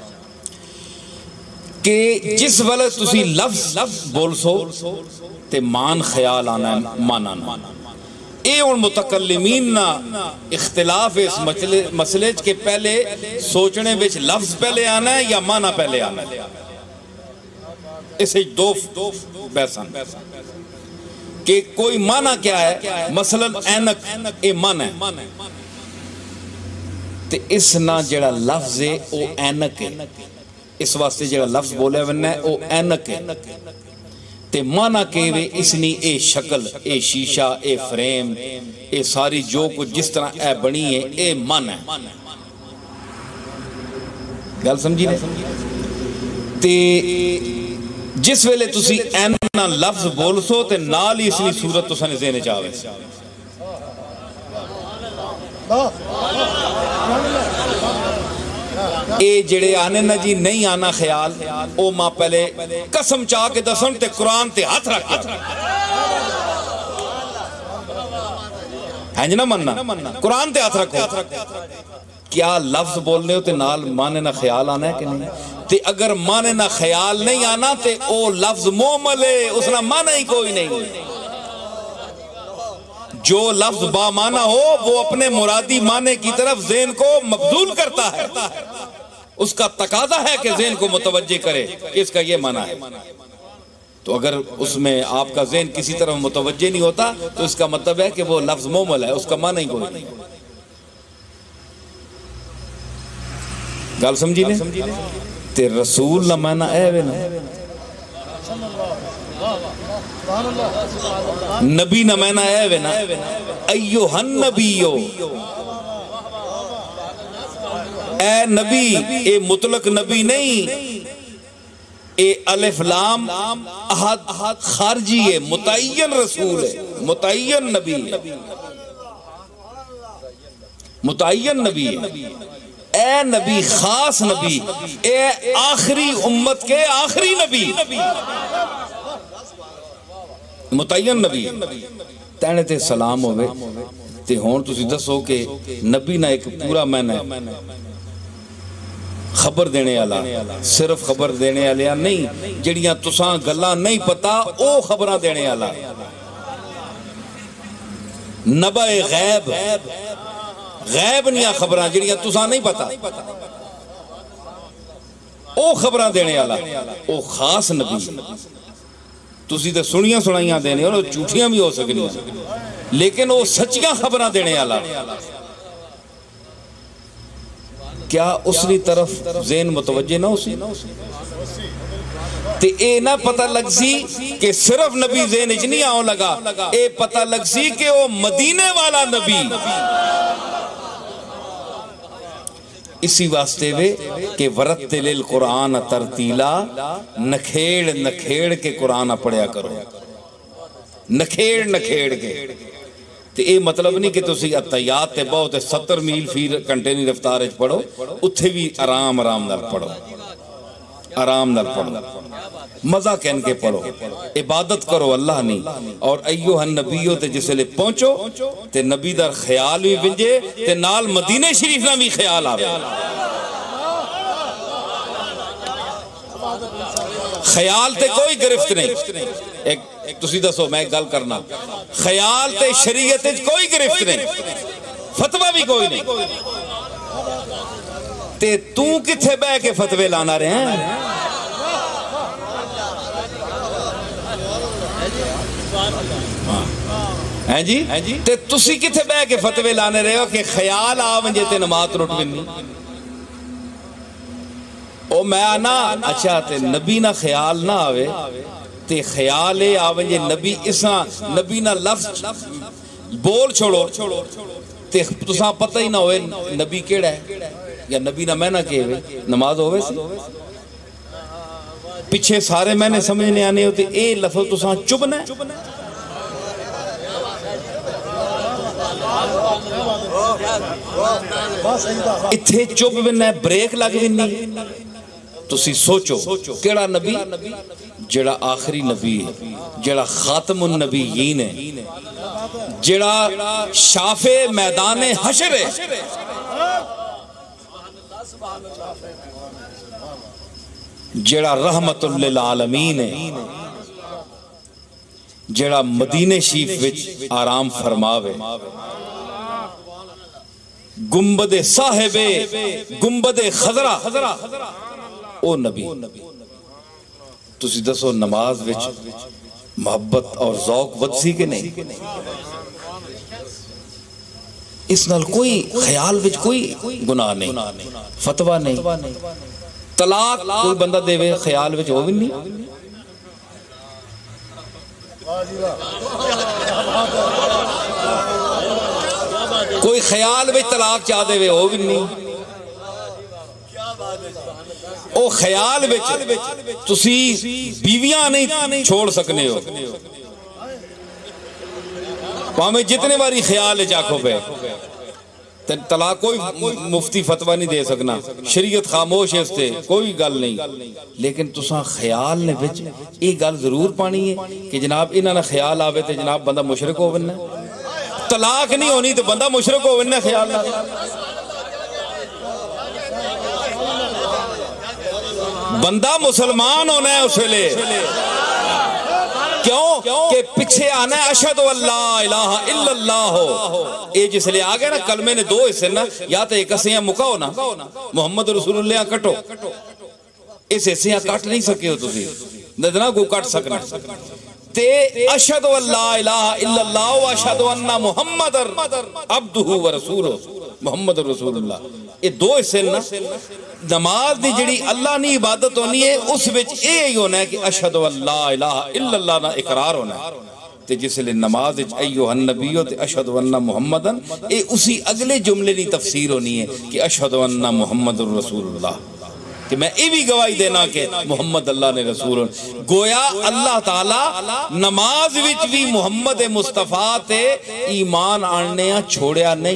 کہ جس وقت تسی لفظ بول سو تے مان خیال آنا ہے مانا اے اور متکلمین نا اختلاف اس مسئلے کے پہلے سوچنے بچ لفظ پہلے آنا ہے یا مانا پہلے آنا ہے، اسے دو بحثان کہ کوئی مانا کیا ہے، مثلا اینک اے مانا ہے تے اس نا جڑا لفظ ہے او اینک ہے، اس واسطے جڑا لفظ بولے وننا ہے او اینک ہے تے مانا کہ اس نے اے شکل، اے شیشہ، اے فریم، اے ساری جو کچھ جس طرح اے بنی ہے اے مانا ہے، گل سمجھی نہیں تے جس ویلے تسی اینا لفظ بول سو تے نال ہی اس نے صورت تو سنے ذہن چاہوے اے جڑے آنے نا جی نہیں آنا خیال او ماں پہلے قسم چاہ کے دسن تے قرآن تے ہاتھ رکھ ہے جنا مننا قرآن تے ہاتھ رکھو کیا لفظ بولنے ہو تے نال مانے نہ خیال آنا ہے کہ نہیں تے اگر مانے نہ خیال نہیں آنا تے او لفظ مومل ہے اس نہ مانا ہی کوئی نہیں، جو لفظ با مانا ہو وہ اپنے مرادی مانے کی طرف ذہن کو مبذول کرتا ہے، اس کا تقاضا ہے کہ ذہن کو متوجہ کرے اس کا یہ معنی ہے، تو اگر اس میں آپ کا ذہن کسی طرف متوجہ نہیں ہوتا تو اس کا مطلب ہے کہ وہ لفظ مومل ہے، اس کا معنی ہی کوئی نہیں، گل سمجھی نہیں تے رسول نہ معنی اے وے نا نبی نہ معنی اے وے نا ایوہ النبیو اے نبی، اے مطلق نبی نہیں، اے الف لام احد خارجی ہے، متعین رسول ہے، متعین نبی ہے، متعین نبی ہے، اے نبی خاص نبی، اے آخری امت کے آخری نبی، متعین نبی تینے تے سلام ہوئے تے ہون تسی دسو کہ نبی نہ ایک پورا معنی خبر دینے والا، صرف خبر دینے والا نہیں، جڑیاں تساں گلاں نہیں پتا او خبراں دینے والا، نبع غیب، غیب نہیں خبراں جڑیاں تساں نہیں پتا او خبراں دینے والا، او خاص نبی، تسی تے سنیاں سنائیاں دینے اور جھوٹیاں بھی ہو سکنی لیکن وہ سچیاں خبراں دینے والا، کیا اس نے طرف ذہن متوجہ نہ اسی تے اے نہ پتہ لگ سی کہ صرف نبی ذہن اجنی آؤں لگا، اے پتہ لگ سی کہ وہ مدینے والا نبی، اسی واسطے وے کہ ورتل القرآن ترتیلا، نکھیڑ نکھیڑ کے قرآن پڑھیا کرو، نکھیڑ نکھیڑ کے تے اے مطلب نہیں کہ تسی اتیات تے بہت 70 میل فی گھنٹے نہیں رفتار اچ پڑھو، اتھے بھی آرام آرام نال پڑھو، آرام نال پڑھو، مزہ کہن کے پڑھو، عبادت کرو اللہ نہیں، اور ایوہ النبیو تے جسے لے پہنچو تے نبی در خیال بھی بنجے تے نال مدینہ شریف نہ بھی خیال آوے، خیال تے کوئی گرفت نہیں، ایک تسی دسو میں ایک گل کرنا، خیال تے شریعت کوئی گرفت نہیں، فتوہ بھی کوئی نہیں، تے تو کتھے بے کے فتوے لانا رہے ہیں، ہیں جی تے تسی کتھے بے کے فتوے لانے رہے ہو کہ خیال آونجے تے نماز روٹ بنی او میں آنا اچھا تے نبی نہ خیال نہ آوے تے خیال آونجے نبی اساں نبی نہ لفظ بول چھوڑو تے تساں پتہ ہی نہ ہوئے نبی کیڑا ہے یا نبی نہ میں نہ کہے نماز ہوئے سی پیچھے سارے میں نے سمجھنے آنے ہوتے اے لفظ تساں چبنا ہے اتھے چوب بننا ہے بریک لگ بننی تسی سوچو کیڑا نبی جڑا آخری نبی ہے جڑا خاتم النبیین ہے جڑا شافع میدان حشر ہے جڑا رحمت للعالمین ہے جڑا مدینہ شریف وچ آرام فرماوے گنبد صاحب گنبد خضرا او نبی تسی دسو نماز وچ محبت اور ذوق ودسی کے نہیں اس نال کوئی خیال وچ کوئی گناہ نہیں فتوہ نہیں طلاق کوئی بندہ دے وے خیال وچ ہو بھی نہیں کوئی خیال وچ طلاق چاہ دے وے ہو بھی نہیں او خیال وچ تسی بیویاں نہیں چھوڑ سکنے ہو پاہمیں جتنے باری خیال ہے چاکو پہ طلاق کوئی مفتی فتوہ نہیں دے سکنا شریعت خاموش ہے اس تے کوئی گل نہیں لیکن تساں خیال نے وچ ایک گل ضرور پانی ہے کہ جناب انہاں نے خیال آوے تے جناب بندہ مشرک ہو بننا طلاق نہیں ہونی تو بندہ مشرک ہو بننا خیال نہ بندہ مسلمان ہونا ہے اس لئے کیوں کہ پچھے آنا ہے اشہد واللہ الہ الا اللہ ہو اے جس لئے آگئے نا کلمے نے دو حصے نا یا تو ایک حصے مکاؤ نا محمد رسول اللہ کٹو اس حصے کٹ نہیں سکے ہو تسی ندنا کو کٹ سکنا تے اشہد واللہ الہ الا اللہ و اشہد انہ محمد عبدہ و رسولہ محمد رسول اللہ یہ دو حصے نا نماز دی جڑی اللہ نے عبادت ہونی ہے اس وچ اے ہی ہونا ہے کہ اشہد واللہ الہ الا اللہ نا اقرار ہونا ہے تے جس لئے نماز ایوہ النبیو تے اشہد انہ محمدن اے اسی اگلے جملے نہیں تفسیر ہونی ہے کہ اشہد انہ محمد رسول اللہ کہ میں یہ بھی گواہی دینا کہ محمد اللہ نے رسول گویا اللہ تعالیٰ نماز وچ بھی محمد مصطفیٰ تے ایمان آننے چھوڑیا نہیں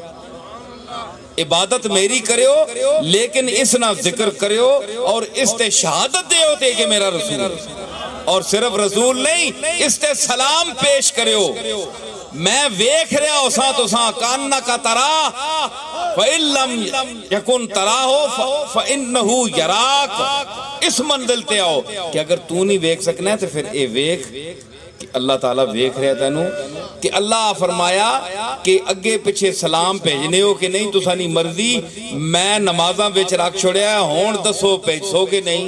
عبادت میری کریو لیکن اس نہ ذکر کریو اور اس تے شہادت دے ہوتے کہ میرا رسول اور صرف رسول نہیں اس تے سلام پیش کریو میں ویکھ رہا ہو ساں تو ساں کاننا کا ترا فَإِن لَمْ يَكُنْ تَرَاهُ فَإِنَّهُ يَرَاكَ اس منزل تے آؤ کہ اگر تو نہیں ویکھ سکنا ہے تو پھر اے ویکھ کہ اللہ تعالیٰ ویکھ رہا تینو کہ اللہ فرمایا کہ اگے پچھے سلام بھیجنے ہو کہ نہیں تو سانی مرضی میں نمازاں وچ رکھ چھوڑیا ہے ہون دسو پیسو کہ نہیں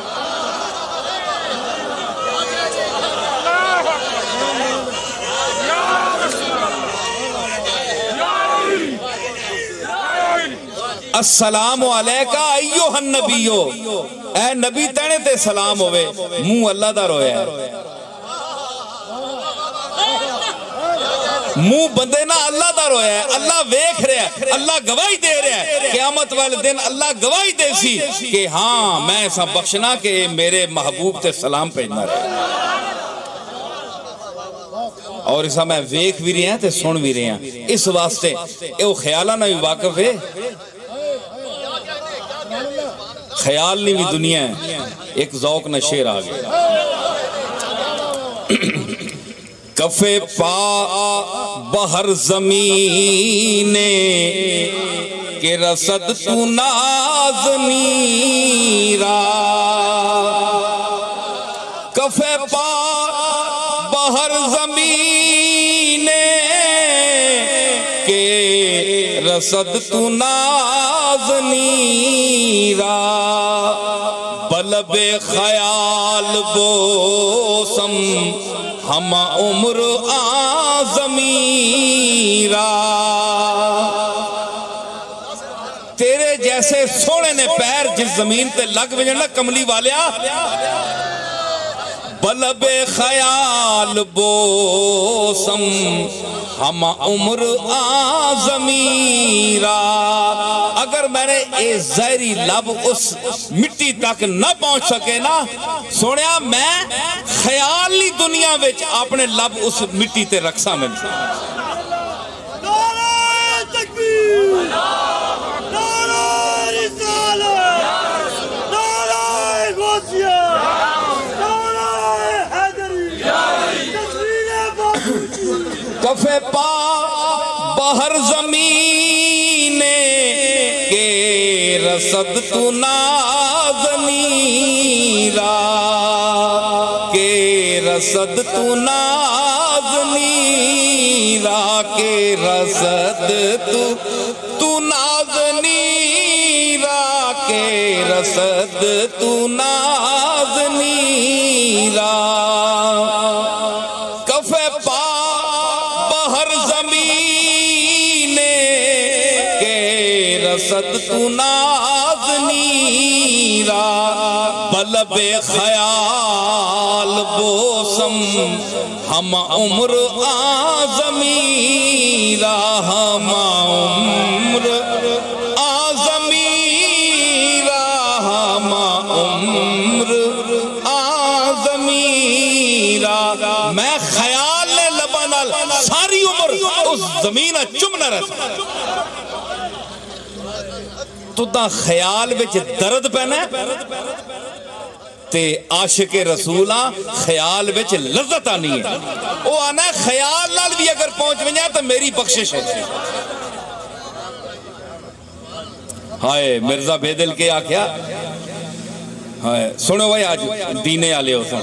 السلام علیکہ ایوہ النبیو اے نبی تینے تے سلام ہوئے منہ اللہ دا رویا ہے منہ بندے نا اللہ دا رویا ہے اللہ ویکھ رہا ہے اللہ گواہی دے رہا ہے قیامت والے دن اللہ گواہی دے سی کہ ہاں میں ایسا بخشنا کہ میرے محبوب تے سلام پہننا رہے اور ایسا میں ویکھ بھی رہے ہیں تے سن بھی رہے ہیں اس واسطے اے وہ خیالہ نہ بھی واقف ہے خیال نہیں بھی دنیا ہے ایک ذوق نہ شیر آگے کفے پا بہر زمین کہ رسد تو نازنی را کفے پا بہر زمین کہ رسد تو نازنی را بلب خیال بوسم ہم عمر آزمیرا تیرے جیسے سونے نے پیر جس زمین تے لگ وجنا کملی والیا بلب خیال بوسم ہم عمر آزمیرا اگر میں نے اے ظاہری لب اس مٹی تک نہ پہنچ سکے نا سوڑیا میں خیالی دنیا وچ اپنے لب اس مٹی تے رکھ سا میں نعرہ تکبیر نعرہ رسالت نعرہ غوثیہ نعرہ حیدری تصویر باقی کفے پا بہر زمین کے رسد تو نازنیرا کے رسد تو نازنیرا کے رسد تو نازنیرا کے رسد تو نازنیرا کفے پا بہر زمین کے رسد تو نازنیرا بلب خیال بوسم ہم عمر آزمیرا ہم عمر آزمیرا ہم عمر آزمیرا میں خیال نے لبانال ساری عمر اس زمینہ چمنا رہتا تو دا خیال وچ درد پہنے تے عاشق رسولہ خیال وچ لذت آنی ہے وہ آنا ہے خیال نال بھی اگر پہنچ میں جائے تو میری بخشش ہے ہائے مرزا بیدل کے آکھیا ہائے سنو بھائی آج دینے آلے ہوتا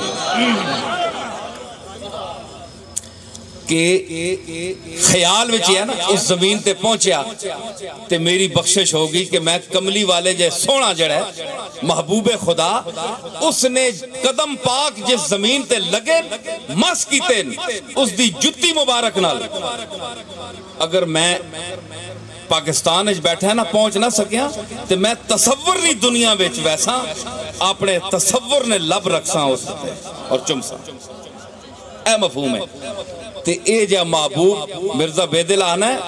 کہ خیال وچی ہے نا اس زمین تے پہنچیا تے میری بخشش ہوگی کہ میں کملی والے جے سونا جڑا ہے محبوب خدا اس نے قدم پاک جس زمین تے لگے مس کی تین اس دی جتی مبارک نال اگر میں پاکستان اج بیٹھا ہے نا پہنچ نہ سکیا تے میں تصور نہیں دنیا ویچ ویسا اپنے تصور نے لب رکھساں اس تے اور چمساں اے مفہوم ہے تے اے جا محبوب مرزا بیدل آنا ہے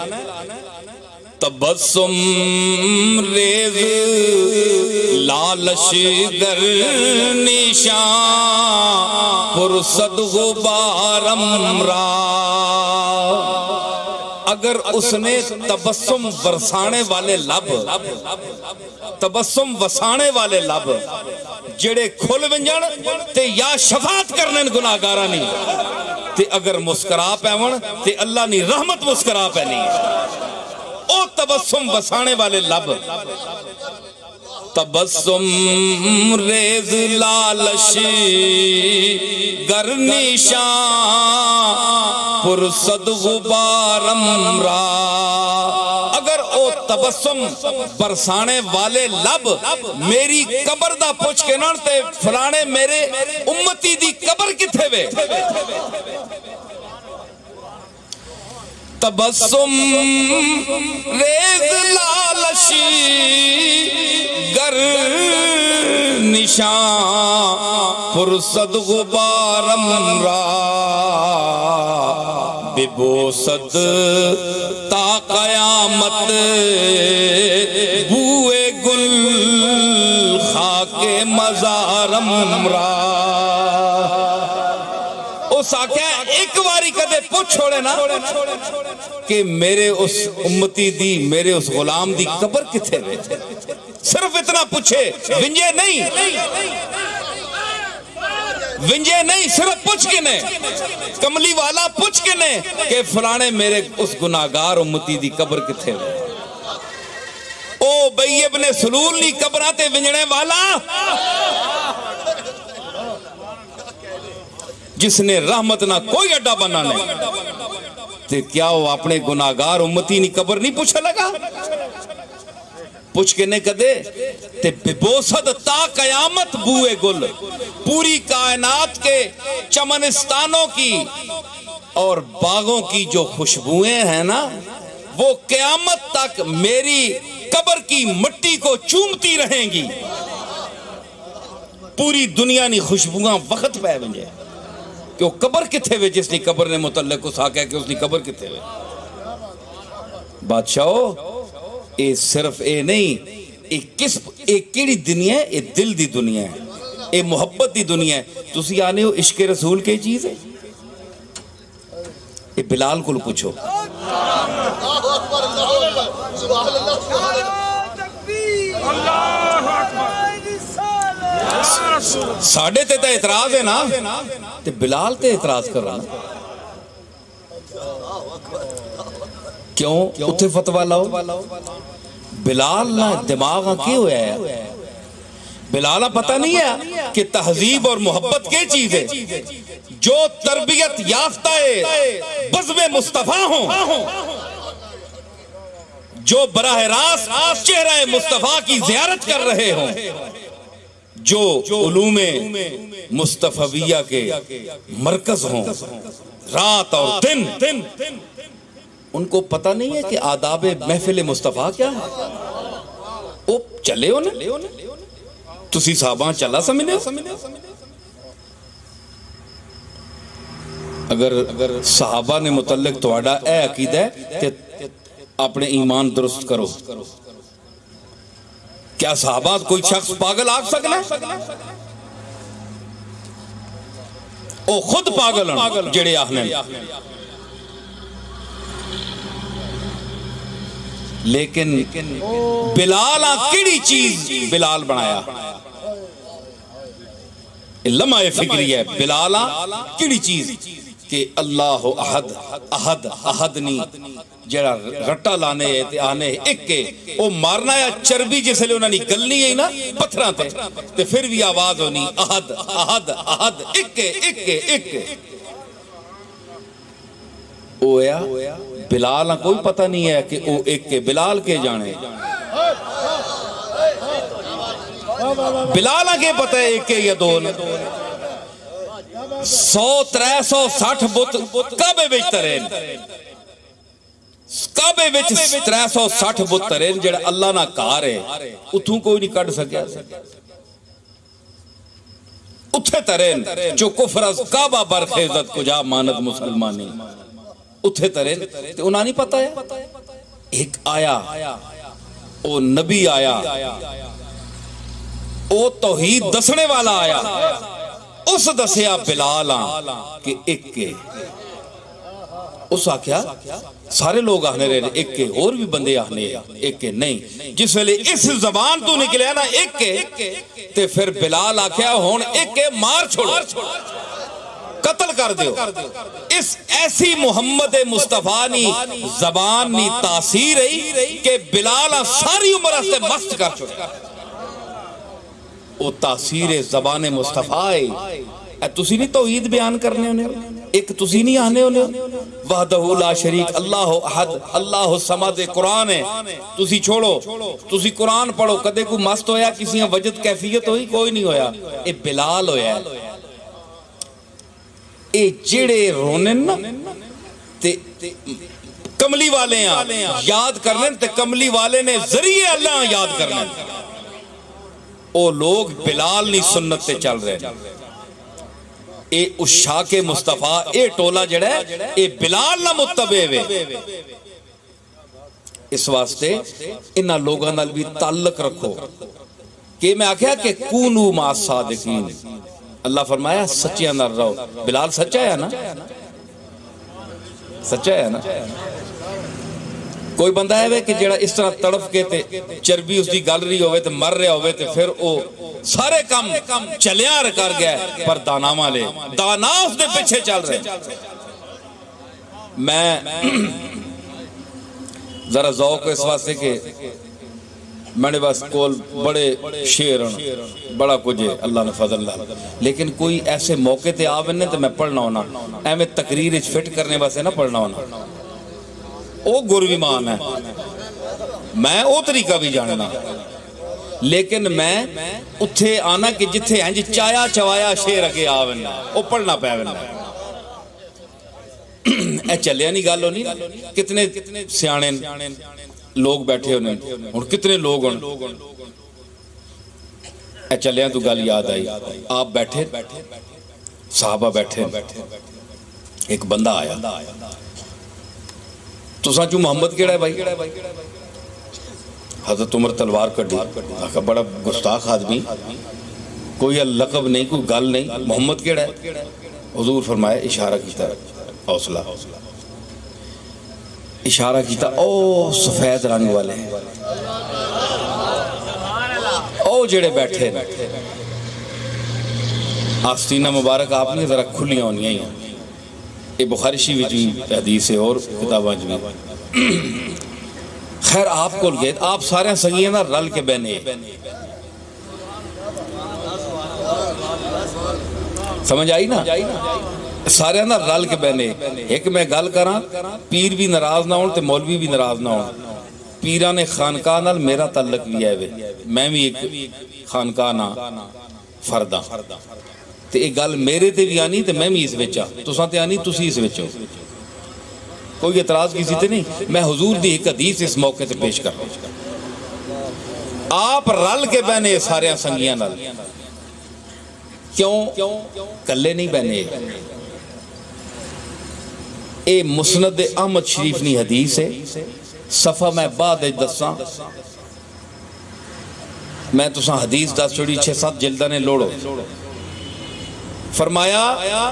تبسم ریز لالش گر نشان پرسد غبارم را اگر اس نے تبسم ورسانے والے لب تبسم وسانے والے لب جڑے کھل ونجن تے یا شفاعت کرنے گناہگارہ نہیں تے اگر مسکرا پیون تے اللہ نی رحمت مسکرا پہ نہیں او تبسم وسانے والے لب تبسم ریز لالش گر نشان پرسد غبارم را اگر او تبسم برسانے والے لب میری قبر دا پوچھ کے نانتے فلانے میرے امتی دی قبر کتھے وے تبسم ریز لالشی گر نشان پرسد غبارم را ببوسد تا قیامت بوئے گل خاک مزارم را اس آکھا ایک واری کدے پوچھ چھوڑے نا کہ میرے اس امتی دی میرے اس غلام دی قبر کتھے وے صرف اتنا پوچھے ونجے نہیں صرف پوچھ کے نے کملی والا پوچھ کے نے کہ فلانے میرے اس گناہگار امتی دی قبر کتھے وے او بئی ابن سلول لی قبراتے ونجنے والا جس نے رحمت نہ کوئی اڈا بنا نہیں تے کیا وہ اپنے گناہگار امتی نی قبر نہیں پوچھا لگا پوچھ کے نے کدے تے ببوسد تا قیامت بوئے گل، پوری کائنات کے چمنستانوں کی اور باغوں کی جو خوشبوئیں ہیں نا، وہ قیامت تک میری قبر کی مٹی کو چومتی رہیں گی۔ پوری دنیا نی خوشبوئیں وقت پہ بنجے کہ وہ قبر کتھے ہوئے، جس نے قبر نے متعلق اس آقا ہے کہ اس نے قبر کتھے ہوئے۔ بادشاہو اے صرف اے نہیں، اے کیڑی دنیا ہے، اے دل دی دنیا ہے، اے محبت دی دنیا ہے۔ تسی آنے ہو عشق رسول کے چیز ہے؟ اے بلال کو پوچھو۔ ساڑھے تے اعتراض ہے نا، تے بلال تے اعتراض کر رہا نا، کیوں اتھے فتوہ لاؤ؟ بلال نہ دماغ کی ہویا ہے، بلال پتہ نہیں ہے کہ تہذیب اور محبت کی چیز ہے۔ جو تربیت یافتہ بزم مصطفیٰ ہوں، جو براہ راست چہرہ مصطفیٰ کی زیارت کر رہے ہوں، جو علوم مصطفیہ کے مرکز ہوں رات اور دن، ان کو پتہ نہیں ہے کہ آداب محفل مصطفیٰ کیا ہے؟ وہ چلے ہو نا، تسی صحابہ چلا سمجھنے ہو؟ اگر صحابہ نے متعلق توڑا اے عقیدہ ہے کہ اپنے ایمان درست کرو، کیا صحابہ کوئی شخص پاگل آگ سکنا ہے؟ او خود پاگل ہیں جڑے آہنے، لیکن بلال کیڑی چیز بلال بنایا؟ لمحہ فکری ہے بلال کیڑی چیز کہ اللہ احد احد احد نہیں جڑا رٹا لانے تے آنے ایک کے او مارنا ہے چربی جس لئے انہوں نے گلنی ہے نا پتھران تے پھر بھی آواز ہونی احد احد احد ایک کے ایک کے ایک کے۔ اویا بلال کوئی پتہ نہیں ہے کہ او ایک کے بلال کے جانے، بلال کے پتہ ہے ایک کے یا دو، 100-360 بت کعبے وچ ترین، کعبے وچ 360 بت ترین جڑا اللہ نہ کار ہے، اتھوں کوئی نہیں کٹ سکیا، اتھے ترین جو کفر از کعبہ برخیزت کجا ماند مسلمانی، اتھے ترین تے انہاں نہیں پتہ ہے۔ ایک آیا او نبی آیا، او توحید دسنے والا آیا، اس دسیا بلال کہ ایک کے، اس آکھیا سارے لوگ آنے رہے ایک کے، اور بھی بندے آنے ایک کے نہیں، جس ویلے اس زبان تو نکلے نا ایک کے تے پھر بلال آکھیا ہون ایک کے مار چھوڑو، قتل کر دیو۔ اس ایسی محمد مصطفیٰ نی زبان نی تاثیر ہے کہ بلال ساری عمر سے مست کر چھوڑا، وہ تاثیر زبان مصطفیٰ ہے۔ تسی نہیں توحید بیان کرنے ہونے، ایک تسی نہیں آنے ہونے، وحدہ لا شریک اللہ احد اللہ صمد قرآن ہے، تسی چھوڑو، تسی قرآن پڑھو، کدے کو مست ہویا کسی وجد کیفیت ہوئی؟ کوئی نہیں ہویا، اے بلال ہویا ہے۔ اے جڑے رونن نا تے کملی والے ہیں یاد کرنے تے کملی والے نے ذریعے اللہ یاد کرنے، او لوگ بلال نہیں سنت تے چل رہے، اے اشاق مصطفیٰ اے ٹولا جڑا ہے اے بلال نہ متبع ہوئے۔ اس واسطے انہا لوگاں نال بھی تعلق رکھو کہ میں آکھیا کہ کونو ما صادقین، اللہ فرمایا سچیاں نہ رہو۔ بلال سچا ہے نا، سچا ہے نا؟ کوئی بندہ ہے کہ جڑا اس طرح تڑف کے تے چربی اس دی گل رہی ہوئے تے مر رہے ہوئے تے پھر او سارے کام چلیاں کر گیا پر دانا مالے دانا اس دے پیچھے چل رہے۔ میں ذرا ذوق اس واسطے کہ میں نے بس کول بڑے شیر بڑا کچھ اللہ نے فضل اللہ، لیکن کوئی ایسے موقع تے آونے تے میں پڑھنا ہونا ایمیں تقریر فٹ کرنے واسطے نہ پڑھنا ہونا، او گروی مان ہے میں وہ طریقہ بھی جاننا لیکن میں اتھے آنا کہ جتھے ہیں جی چایا چوایا شیر اگے آونا وہ پڑھنا پیونا اے چلیا نہیں گالو نہیں کتنے سیانے لوگ بیٹھے ہونے اور کتنے لوگ ہونے اے چلیا تو گال یاد آئی آپ بیٹھے صحابہ بیٹھے ایک بندہ آیا تو سانچو محمد کیڑا ہے بھائی حضرت عمر تلوار کٹی آقا بڑا گستاخ آدمی کوئی لقب نہیں کوئی گل نہیں محمد کیڑا ہے حضور فرمایا اشارہ کیتا حوصلہ اشارہ کیتا او سفید رنگ والے او جڑے بیٹھے آستینہ مبارک آپ نے ذرا کھلیاں ہونی ہیں یہ بخاری شریف بھی حدیث ہے اور کتاباں بھی خیر آپ کو گئے آپ سارے سنگیاں نا رل کے بہنے سمجھ آئی نا سارے نا رل کے بہنے ایک میں گل کراں پیر بھی ناراض نہ ہوں تے مولوی بھی ناراض نہ ہوں پیران خانقاہ نال میرا تعلق بھی ہے میں بھی ایک خانقاہ نا فرداں تے ایک گل میرے تے بھی آنی تے میں بھی اس وچا تو سانتے آنی تسی اس وچو کوئی اعتراض کسی تے نہیں میں حضور دی ایک حدیث اس موقع تے پیش کر رہا ہوں آپ رل کے بہنے سارے سنگیاں نال کیوں کلے نہیں بہنے اے مسند احمد شریف نی حدیث ہے صفحہ میں بعد دساں میں تساں حدیث دس چھوڑی 6-7 جلدہ نے لوڑو فرمایا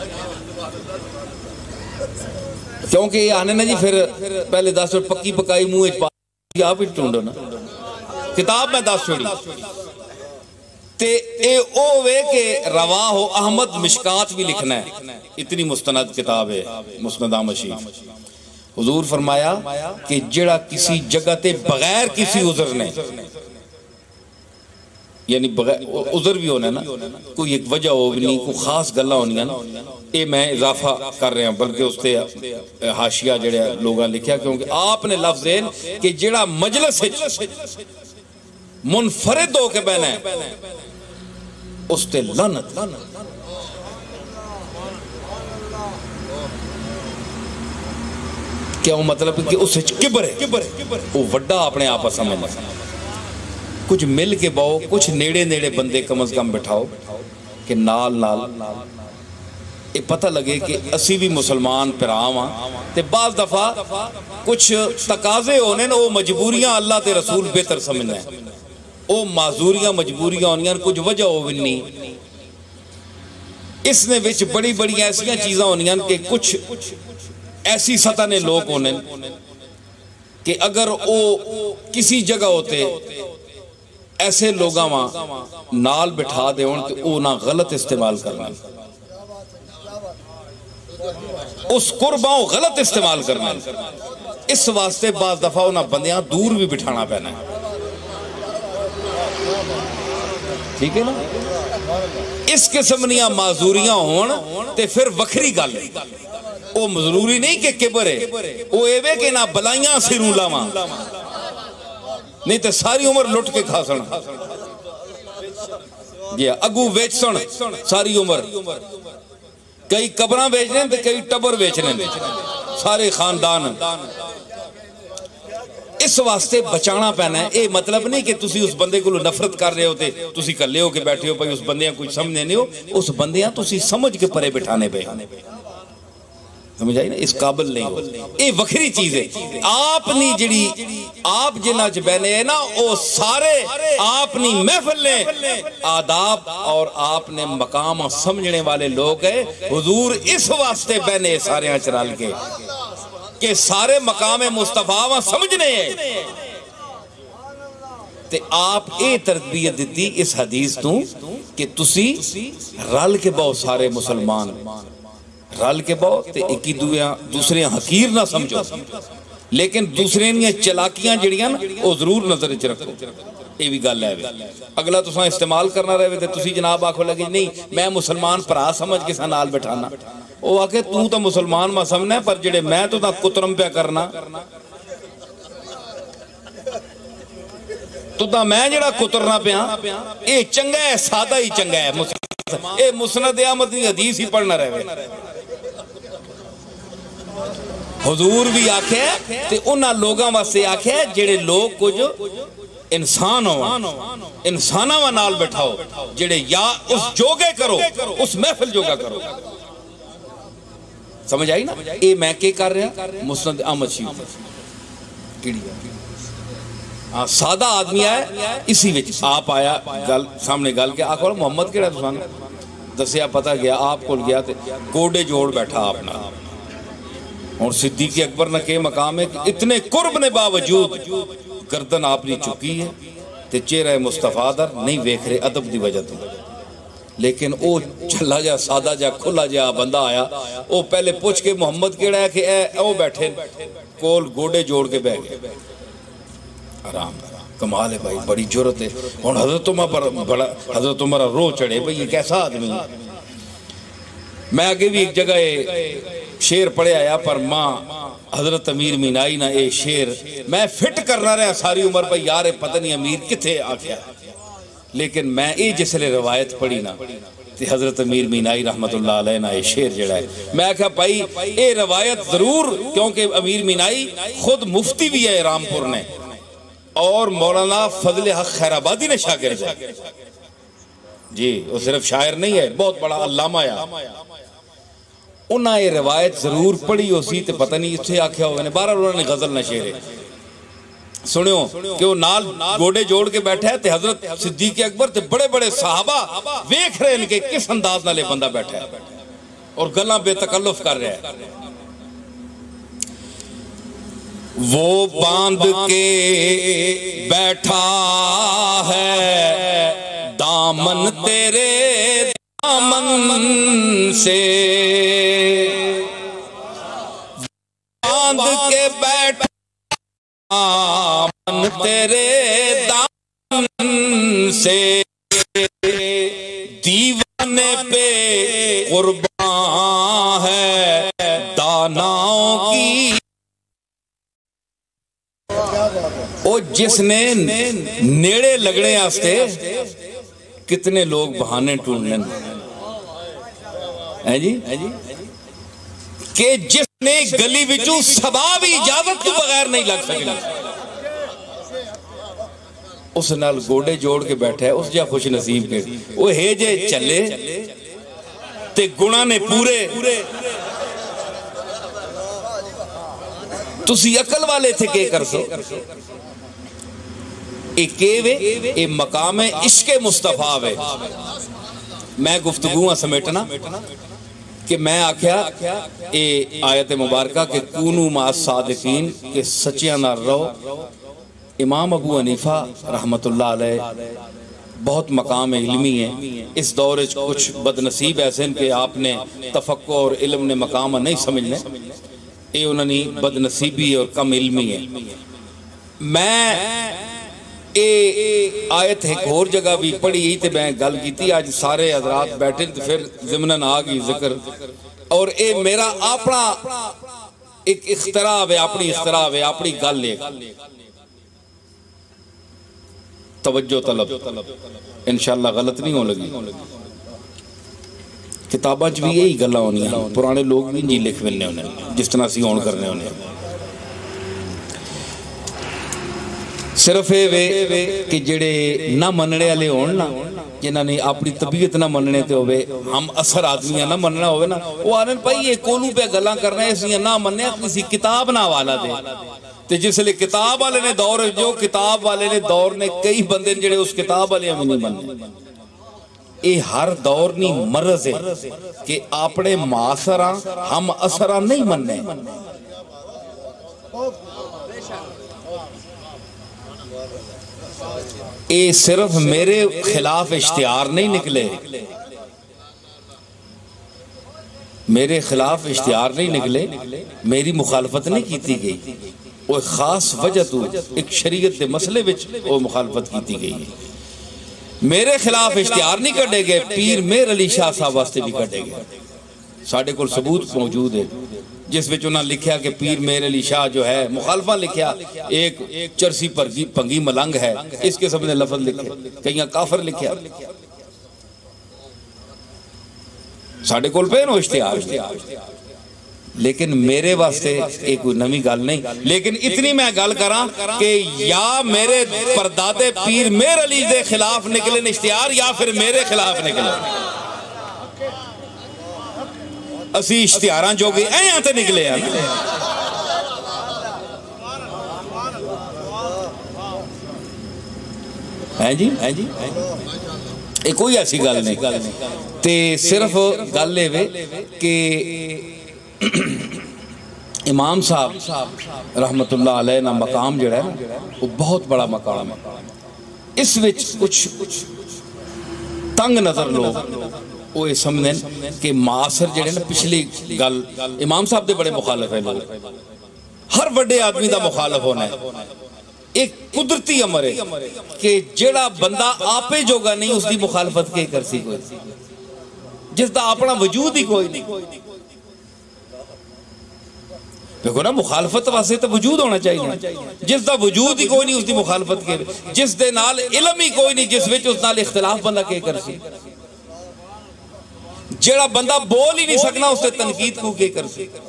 کیونکہ یہ آنے نا جی پھر پہلے 10 چھوڑ پکی پکائی موہ پاکی آپ ہی ٹونڈو نا کتاب میں 10 چھوڑی تے اے اوے کہ رواہ ہو احمد مشکات بھی لکھنا ہے اتنی مستند کتاب ہے مسند احمد شریف حضور فرمایا کہ جڑا کسی جگہ تے بغیر کسی عذر نے یعنی عذر بھی ہونا ہے نا کوئی ایک وجہ ہو بھی نہیں کوئی خاص گلہ ہونی ہے نا اے میں اضافہ کر رہے ہیں بلکہ اس تے حاشیہ جڑے لوگاں لکھیا کیونکہ آپ نے لفظ ہے کہ جڑا مجلس منفرد ہو کے بہنا ہے اس تے لعنت کیا وہ مطلب کہ اس سے کبر ہے وہ وڈا اپنے آپا سمجھنا کچھ مل کے باؤ کچھ نیڑے نیڑے بندے کم از کم بٹھاؤ کہ نال یہ پتہ لگے کہ اسی بھی مسلمان پراواں تے بعض دفعہ کچھ تقاضے ہونے نا وہ مجبوریاں اللہ تے رسول بہتر سمجھنا ہے وہ معذوریاں مجبوریاں ہونیاں کچھ وجہ ہو نہیں اس نے وچ بڑی بڑی ایسیاں چیزاں ہونیاں کہ کچھ ایسی سطح نے لوگ ہونے کہ اگر وہ کسی جگہ ہوتے ایسے لوگاں وہاں نال بٹھا دے ہون تو وہ نہ غلط استعمال کرنا اس قرباں غلط استعمال کرنا اس واسطے بعض دفعہ انہاں بندیاں دور بھی بٹھانا پہنا ہے ٹھیک ہے نا اس قسم نیاں معذوریاں ہون تے پھر وکھری گل وہ ضروری نہیں کہ کبر ہے وہ ایوے کہ نہ بلائیاں سروں لاواں نہیں تے ساری عمر لٹ کے کھا سنا یہ اگو ویچ سن ساری عمر کئی قبراں بیچنے تے کئی ٹبر بیچنے سارے خاندان اس واسطے بچانا پہنا ہے اے مطلب نہیں کہ تسی اس بندے کو نفرت کر رہے ہوتے تسی کر لے ہو کہ بیٹھے ہو پہی اس بندیاں کچھ سمجھنے نہیں ہو اس بندیاں تسی سمجھ کے پرے بٹھانے پہ سمجھ آئی نا اس قابل نہیں ہو اے وکھری چیز ہے آپ نی جڑی آپ جنہ بہنے ہیں نا وہ سارے آپ نی محفل لیں آداب اور آپ نے مقام سمجھنے والے لوگ ہیں حضور اس واسطے بہنے سارے اچرال کے کہ سارے مقام مصطفیٰ سمجھنے ہیں تے آپ اے تربیت دیتی اس حدیث تو کہ تسی رل کے بہت سارے مسلمان رل کے بہت تے ایک دوسرے حقیر نہ سمجھو لیکن دوسرے نیاں چلاکیاں جڑیاں وہ ضرور نظر اچھ رکھو یہ بھی گل ہے اگلا تساں استعمال کرنا رہے تے تسی جناب آکھو لگے نہیں میں مسلمان پرا سمجھ کے سنال بٹھانا وہ آکے تو مسلمان ماں سمجھنا ہے پر جڑے میں تو تا کترم پہ کرنا تو دا میں جڑا کترنا پیا اے چنگا ہے سادہ ہی چنگا ہے اے مسند احمد دی حدیث ہی پڑھنا رہے حضور بھی آکھے تے انہاں لوگاں واسطے آکھے جڑے لوگ کچھ انسان ہو انسانہ و نال بیٹھاؤ جڑے یا اس جوگے کرو اس محفل جوگا کرو سمجھ آئی نا اے میں کے کر رہا مسند احمد شریف سادہ آدمی آئے اسی وچ آپ آیا سامنے گل کے آکھو محمد کیڑا تسان دسیا پتہ گیا آپ کو گیا تے کوڑے جوڑ بیٹھا آپنا اور صدیق اکبر نہ کے مقام ہے کہ اتنے قرب نے باوجود گردن آپ نے چکی ہے تے چہرہ مصطفیٰ در نہیں ویکھ رہے ادب دی وجہ تو لیکن او چلا جا سادہ جا کھلا جا بندہ آیا او پہلے پوچھ کے محمد کیڑا ہے کہ او بیٹھے کول گوڑے جوڑ کے بہ گئے آرام کمال ہے بھائی بڑی جرت ہے اور حضرت عمر رو چڑھے بھائی یہ کیسا آدمی ہے میں آگے بھی ایک جگہ شیر پڑھے آیا پر ماں حضرت امیر مینائی نہ اے شیر میں فٹ کرنا رہا ساری عمر بھائی یار پتہ نہیں امیر کتھے آکھیا لیکن میں اے جس لئے روایت پڑھی نا تے حضرت امیر مینائی رحمت اللہ علیہ نا اے شیر جڑا ہے میں کہا بھائی اے روایت ضرور کیونکہ امیر مینائی خود مفتی بھی ہے رامپور نے اور مولانا فضل حق خیرآبادی نے شاگرد ہے جی وہ صرف شاعر نہیں ہے بہت بڑا علامہ ہے انہاں یہ روایت ضرور پڑھی ہو سی تے پتہ نہیں اتھے آکھیا ہوئے نے بارہ انہوں نے غزل نہ شیرے سنیو کہ وہ نال گوڑے جوڑ کے بیٹھا ہے تے حضرت صدیق اکبر تے بڑے بڑے صحابہ ویکھ رہے ان کے کس انداز نہ لے بندہ بیٹھا ہے اور گلاں بے تکلف کر رہے ہیں وہ باندھ کے بیٹھا ہے دامن تیرے دامن سے باندھ کے بیٹھا دامن تیرے دامن سے دیوانے پہ قربان ہے داناؤں کی او جس نے نیڑے لگڑے آستے کتنے لوگ بہانے ٹونڈنے ہیں جی کہ جس نے گلی بچو سبابی اجازت تو بغیر نہیں لگ سکنا اس نال گوڑے جوڑ کے بیٹھا ہے اس جا خوش نصیب کے وہ ہے جے چلے تے گناہ نے پورے تسی عقل والے تھے کہ کر سو ایک کیوے ایک مقام عشق مصطفیٰ وے میں گفتگوہ سمیٹنا کہ میں آکھیا اے آیت مبارکہ کہ کونو مع الصادقین کہ سچیاں نہ رہو امام ابو حنیفہ رحمت اللہ علیہ بہت مقام علمی ہے اس دور کچھ بدنصیب ایسے ہیں کہ آپ نے تفقہ اور علم نے مقام نہیں سمجھنے اے انہوں نے بدنصیبی اور کم علمی ہے میں اے آیت ایک اور جگہ بھی پڑھی ہی تے میں گل کی تھی آج سارے حضرات بیٹھے تو پھر ضمناً آگئی ذکر اور اے میرا اپنا ایک اختراع ہے اپنی گل لے توجہ طلب انشاءاللہ غلط نہیں ہو لگی کتاباں بھی یہی گلہ ہونی ہیں پرانے لوگ بھی جی لکھ ملنے ہونے جس طرح سی ہون کرنے ہونے صرف کہ جڑے نہ مننے والے ہون نا جنہاں نے اپنی طبیعت نہ مننے تے ہوئے ہم اثر آدمیاں نہ مننا ہوئے نا وہ آنن پائی یہ کولوں پہ گلاں کرنا ہے اس لیے نہ مننے کسی کتاب نہ والا دے تے جس لئے کتاب والے نے دور جو کتاب والے نے دور نے کئی بندے جڑے اس کتاب والے ہمیں نہیں مننے اے ہر دور نہیں مرض ہے کہ اپنے معاصرہ ہم اثرہ نہیں مننے اے صرف میرے خلاف اشتہار نہیں نکلے میرے خلاف اشتہار نہیں نکلے میری مخالفت نہیں کیتی گئی وہ خاص وجہ تو ایک شریعت دے مسئلے وچ وہ مخالفت کیتی گئی میرے خلاف اشتہار نہیں کٹے گئے پیر میر علی شاہ صاحب واسطے بھی کٹے گئے ساڑھے کل ثبوت موجود ہے جس وچ انہاں لکھیا کہ پیر میر علی شاہ جو ہے، مخالفہ لکھیا ایک چرسی پنگی ملنگ ہے، اس قسم نے لفظ لکھے، کہیں کافر لکھیا. ساڑھے کول پہ نو اشتہار. لیکن میرے واسطے ایک نمی گل نہیں، لیکن اتنی میں گل کراں کہ یا میرے پردادے پیر میر علی دے خلاف نکلے اشتہار یا پھر میرے خلاف نکلے. اسی اشتہاراں جو گئی ایہاں تے نکلے ہیں. جی یہ کوئی ایسی گل نہیں. تے صرف گل لے وے کہ امام صاحب رحمت اللہ علیہ نا مقام جڑا ہے وہ بہت بڑا مقام ہے. اس وچ کچھ تنگ نظر لوگ وہ سمجھیں کہ معاصر جڑے نا پچھلی گل امام صاحب دے بڑے مخالف ہیں لوگ. ہر بڑے آدمی دا مخالف ہونا ہے. ایک قدرتی امر ہے کہ جڑا بندہ آپے جوگا نہیں اس دی مخالفت کے کر سی کوئی، جس دا اپنا وجود ہی کوئی نہیں. دیکھو نا مخالفت واسطے تو وجود ہونا چاہیے. جس دا وجود ہی کوئی نہیں اس دی مخالفت کے، جس دے نال علم ہی کوئی نہیں جس وچ اس نال اختلاف بندہ کے کر سی. جڑا بندہ بول ہی نہیں سکنا اس سے تنقید کو کے کر سی.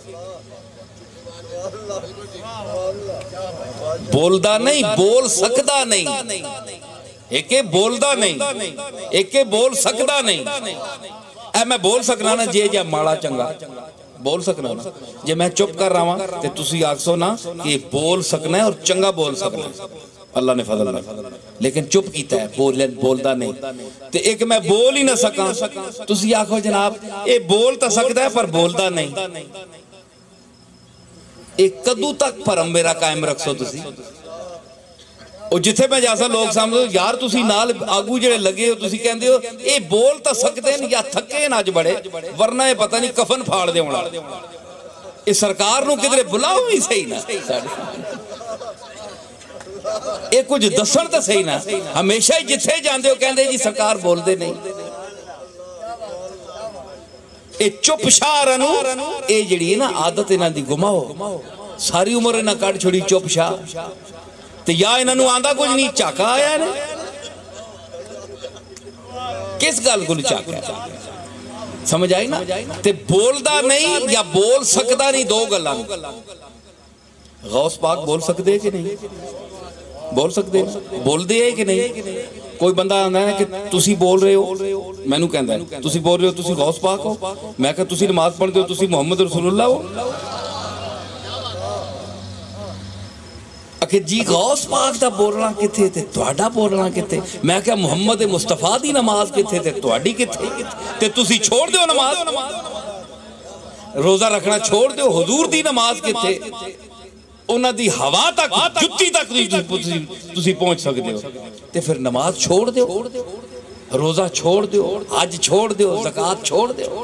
بولدا نہیں، بول سکدا نہیں. ایک بولدا نہیں، ایک بول سکدا نہیں. اے میں بول سکنا نا جے جا ماڑا چنگا بول سکنا نا. جے میں چپ کر رہا ہوں تے تسی آکسو نا کہ بول سکنا ہے اور چنگا بول سکنا ہے، اللہ نے فضل ہے. لیکن چپ کیتا ہے، بولدا نہیں. تے ایک میں بول ہی نہ سکاں تسی آکھو جناب اے بول تا سکتا ہے پر بولدا نہیں. ایک کدو تک پرم میرا قائم رکھسو تسی. اور جتھے میں جیسا لوگ سامنے یار تسی نال آگو جڑے لگے ہو تسی کہندے ہو اے بول تا سکتے ہیں یا تھکے ہیں آج بڑے ورنہ یہ پتہ نہیں کفن پھاڑ دے ہونا. اس سرکار نو کدھرے بلاؤ ہی صحیح نا، اے کچھ دسن تا صحیح نا. ہمیشہ ہی جتھے جاندے ہو کہندے جی سرکار بول دے نہیں. اے چپ شاہ رنو اے جڑی ہے نا عادت انہاں دی گماؤ. ساری عمر انہاں کٹ چھوڑی چپ شاہ. تو یا انہوں آندہ کچھ نہیں چاکا آیا ہے کس گل کو چاکا ہے سمجھ آئی نا. تے بولدا نہیں یا بول سکدا نہیں دو گلاں. غوث پاک بول سکتے ہیں کہ نہیں؟ بول سکتے ہیں، بول دے ہیں کہ نہیں؟ کوئی بندہ آندہ ہے کہ تسی بول رہے ہو، میں نو کہندہ ہے تسی بول رہے ہو تسی غوث پاک ہو، میں کہا تسی نماز پڑھ دے ہو تسی محمد رسول اللہ ہو. کہ جی غوث پاک دا بولنا کتے تے توڑا بولنا کتے. میں کہا محمد مصطفیٰ دی نماز کتے تے توڑی کتے تے تسی چھوڑ دیو نماز. روزہ رکھنا چھوڑ دیو. حضور دی نماز کتے انہاں دی ہوا تک جتی تک تسی پہنچ سکتے ہو تے پھر نماز چھوڑ دیو، روزہ چھوڑ دیو، حج چھوڑ دیو، زکاة چھوڑ دیو.